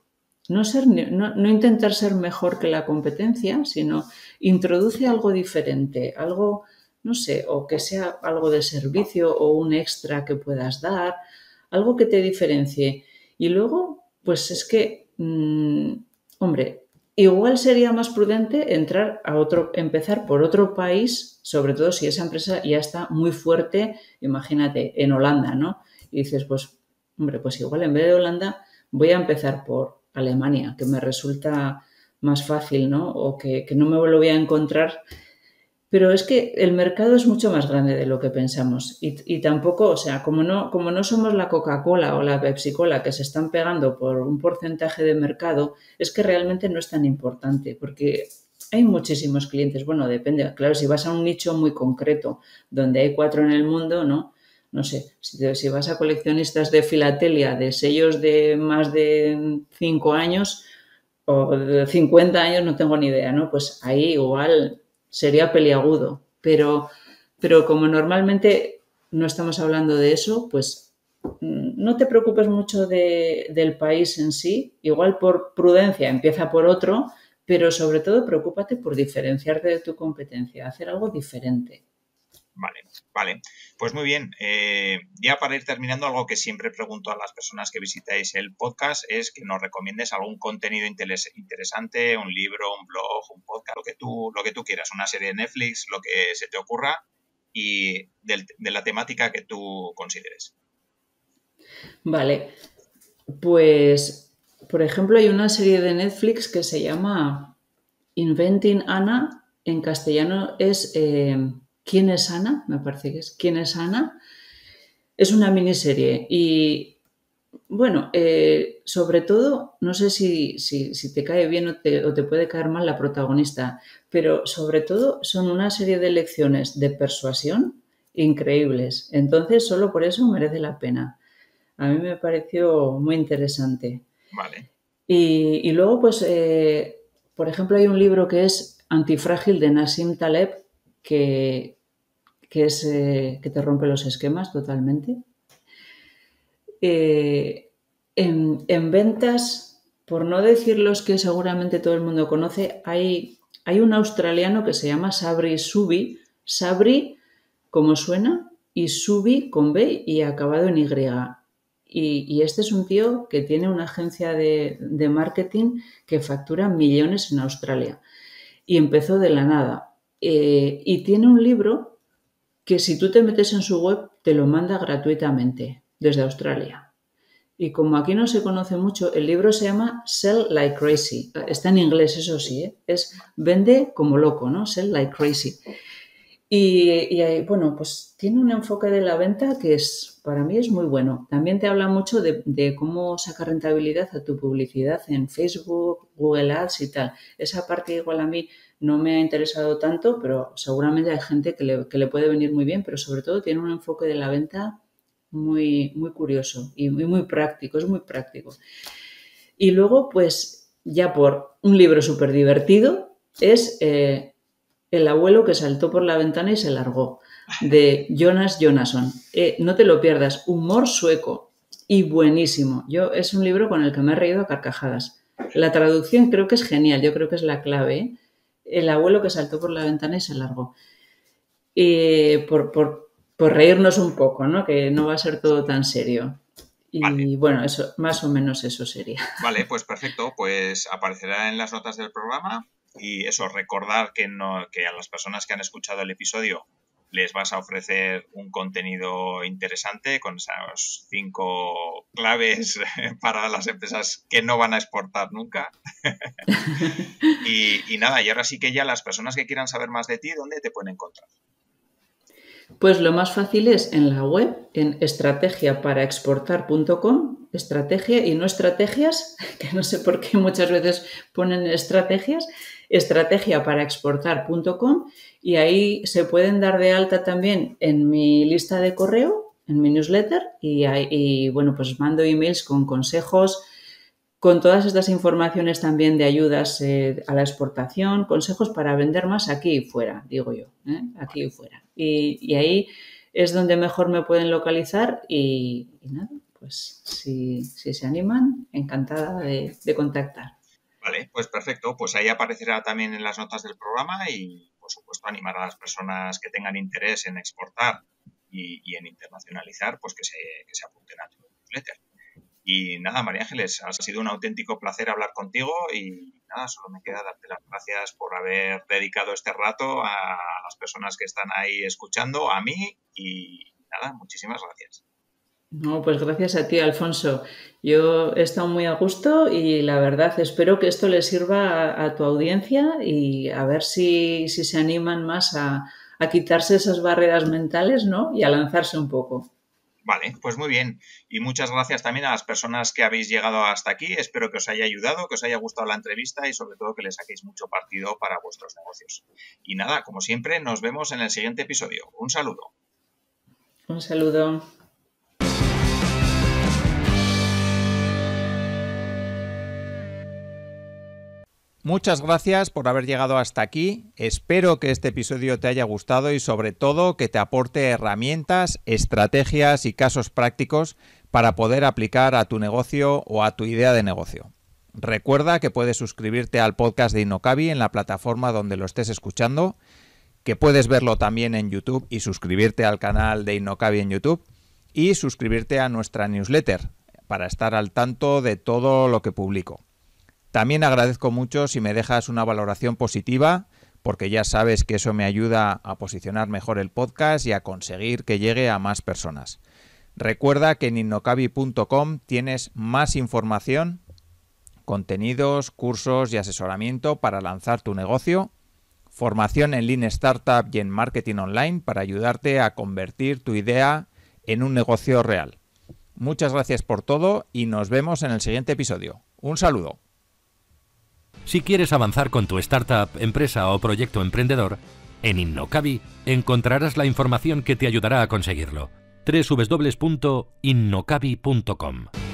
No intentar ser mejor que la competencia, sino introduce algo diferente, algo, no sé, o que sea algo de servicio o un extra que puedas dar, algo que te diferencie. Y luego, pues es que, hombre, igual sería más prudente empezar por otro país, sobre todo si esa empresa ya está muy fuerte, imagínate, en Holanda, ¿no? Y dices, pues, hombre, pues igual en vez de Holanda voy a empezar por Alemania, que me resulta más fácil, ¿no? O que no me lo voy a encontrar. Pero es que el mercado es mucho más grande de lo que pensamos y tampoco, o sea, como no somos la Coca-Cola o la Pepsi-Cola que se están pegando por un porcentaje de mercado, es que realmente no es tan importante porque hay muchísimos clientes. Bueno, depende, claro, si vas a un nicho muy concreto donde hay 4 en el mundo, ¿no? No sé, si vas a coleccionistas de filatelia, de sellos de más de 5 años o de 50 años, no tengo ni idea, ¿no? Pues ahí igual sería peliagudo, pero como normalmente no estamos hablando de eso, pues no te preocupes mucho del país en sí, igual por prudencia empieza por otro, pero sobre todo preocúpate por diferenciarte de tu competencia, hacer algo diferente. Vale, vale. Pues muy bien. Ya para ir terminando, algo que siempre pregunto a las personas que visitáis el podcast es que nos recomiendes algún contenido interesante, un libro, un blog, un podcast, lo que tú quieras, una serie de Netflix, lo que se te ocurra y de la temática que tú consideres. Vale, pues por ejemplo hay una serie de Netflix que se llama Inventing Anna, en castellano es ¿Quién es Ana? Me parece que es ¿Quién es Ana? Es una miniserie y, bueno, sobre todo, no sé si te cae bien o te puede caer mal la protagonista, pero sobre todo son una serie de lecciones de persuasión increíbles. Entonces, solo por eso merece la pena. A mí me pareció muy interesante. Vale. Y luego, pues, por ejemplo, hay un libro que es Antifrágil de Nassim Taleb, que te rompe los esquemas totalmente. En ventas, por no decir los que seguramente todo el mundo conoce, hay un australiano que se llama Sabri Suby. Sabri, como suena, y Suby con B y acabado en Y. Y este es un tío que tiene una agencia de marketing que factura millones en Australia. Y empezó de la nada. Y tiene un libro que si tú te metes en su web te lo manda gratuitamente desde Australia. Y como aquí no se conoce mucho, el libro se llama Sell Like Crazy. Está en inglés, eso sí, ¿eh? Es vende como loco, ¿no? Sell Like Crazy. Y bueno, pues tiene un enfoque de la venta que para mí es muy bueno. También te habla mucho de cómo sacar rentabilidad a tu publicidad en Facebook, Google Ads y tal. Esa parte igual a mí no me ha interesado tanto, pero seguramente hay gente que le puede venir muy bien, pero sobre todo tiene un enfoque de la venta muy, muy curioso y muy práctico, es muy práctico. Y luego, pues ya por un libro súper divertido, es El abuelo que saltó por la ventana y se largó, de Jonas Jonasson. No te lo pierdas, humor sueco. y buenísimo. Es un libro con el que me he reído a carcajadas. La traducción creo que es genial, yo creo que es la clave, ¿eh? El abuelo que saltó por la ventana y se largó. Por reírnos un poco, ¿no? Que no va a ser todo tan serio. Y vale. Bueno, eso, más o menos eso sería. Vale, pues perfecto. Pues aparecerá en las notas del programa. Y eso, recordar que a las personas que han escuchado el episodio les vas a ofrecer un contenido interesante con esas 5 claves para las empresas que no van a exportar nunca. y nada, y ahora sí que ya las personas que quieran saber más de ti, ¿dónde te pueden encontrar? Pues lo más fácil es en la web, en estrategiaparaexportar.com, estrategia y no estrategias, que no sé por qué muchas veces ponen estrategias, estrategiaparaexportar.com, y ahí se pueden dar de alta también en mi lista de correo, en mi newsletter, y bueno, pues mando emails con consejos, con todas estas informaciones también de ayudas a la exportación, consejos para vender más aquí y fuera, digo yo, aquí y fuera. Y ahí es donde mejor me pueden localizar y nada, pues si se animan, encantada de contactar. Vale, pues perfecto. Pues ahí aparecerá también en las notas del programa y, por supuesto, animar a las personas que tengan interés en exportar y en internacionalizar, pues que se apunten a tu newsletter. Y nada, María Ángeles, ha sido un auténtico placer hablar contigo y nada, solo me queda darte las gracias por haber dedicado este rato a las personas que están ahí escuchando, a mí y nada, muchísimas gracias. No, pues gracias a ti, Alfonso. Yo he estado muy a gusto y la verdad espero que esto le sirva a tu audiencia y a ver si se animan más a quitarse esas barreras mentales, ¿no? Y a lanzarse un poco. Vale, pues muy bien. Y muchas gracias también a las personas que habéis llegado hasta aquí. Espero que os haya ayudado, que os haya gustado la entrevista y sobre todo que le saquéis mucho partido para vuestros negocios. Y nada, como siempre, nos vemos en el siguiente episodio. Un saludo. Un saludo. Muchas gracias por haber llegado hasta aquí. Espero que este episodio te haya gustado y sobre todo que te aporte herramientas, estrategias y casos prácticos para poder aplicar a tu negocio o a tu idea de negocio. Recuerda que puedes suscribirte al podcast de Innocabi en la plataforma donde lo estés escuchando, que puedes verlo también en YouTube y suscribirte al canal de Innocabi en YouTube y suscribirte a nuestra newsletter para estar al tanto de todo lo que publico. También agradezco mucho si me dejas una valoración positiva, porque ya sabes que eso me ayuda a posicionar mejor el podcast y a conseguir que llegue a más personas. Recuerda que en innocabi.com tienes más información, contenidos, cursos y asesoramiento para lanzar tu negocio, formación en Lean Startup y en marketing online para ayudarte a convertir tu idea en un negocio real. Muchas gracias por todo y nos vemos en el siguiente episodio. Un saludo. Si quieres avanzar con tu startup, empresa o proyecto emprendedor, en Innocabi encontrarás la información que te ayudará a conseguirlo. www.innocabi.com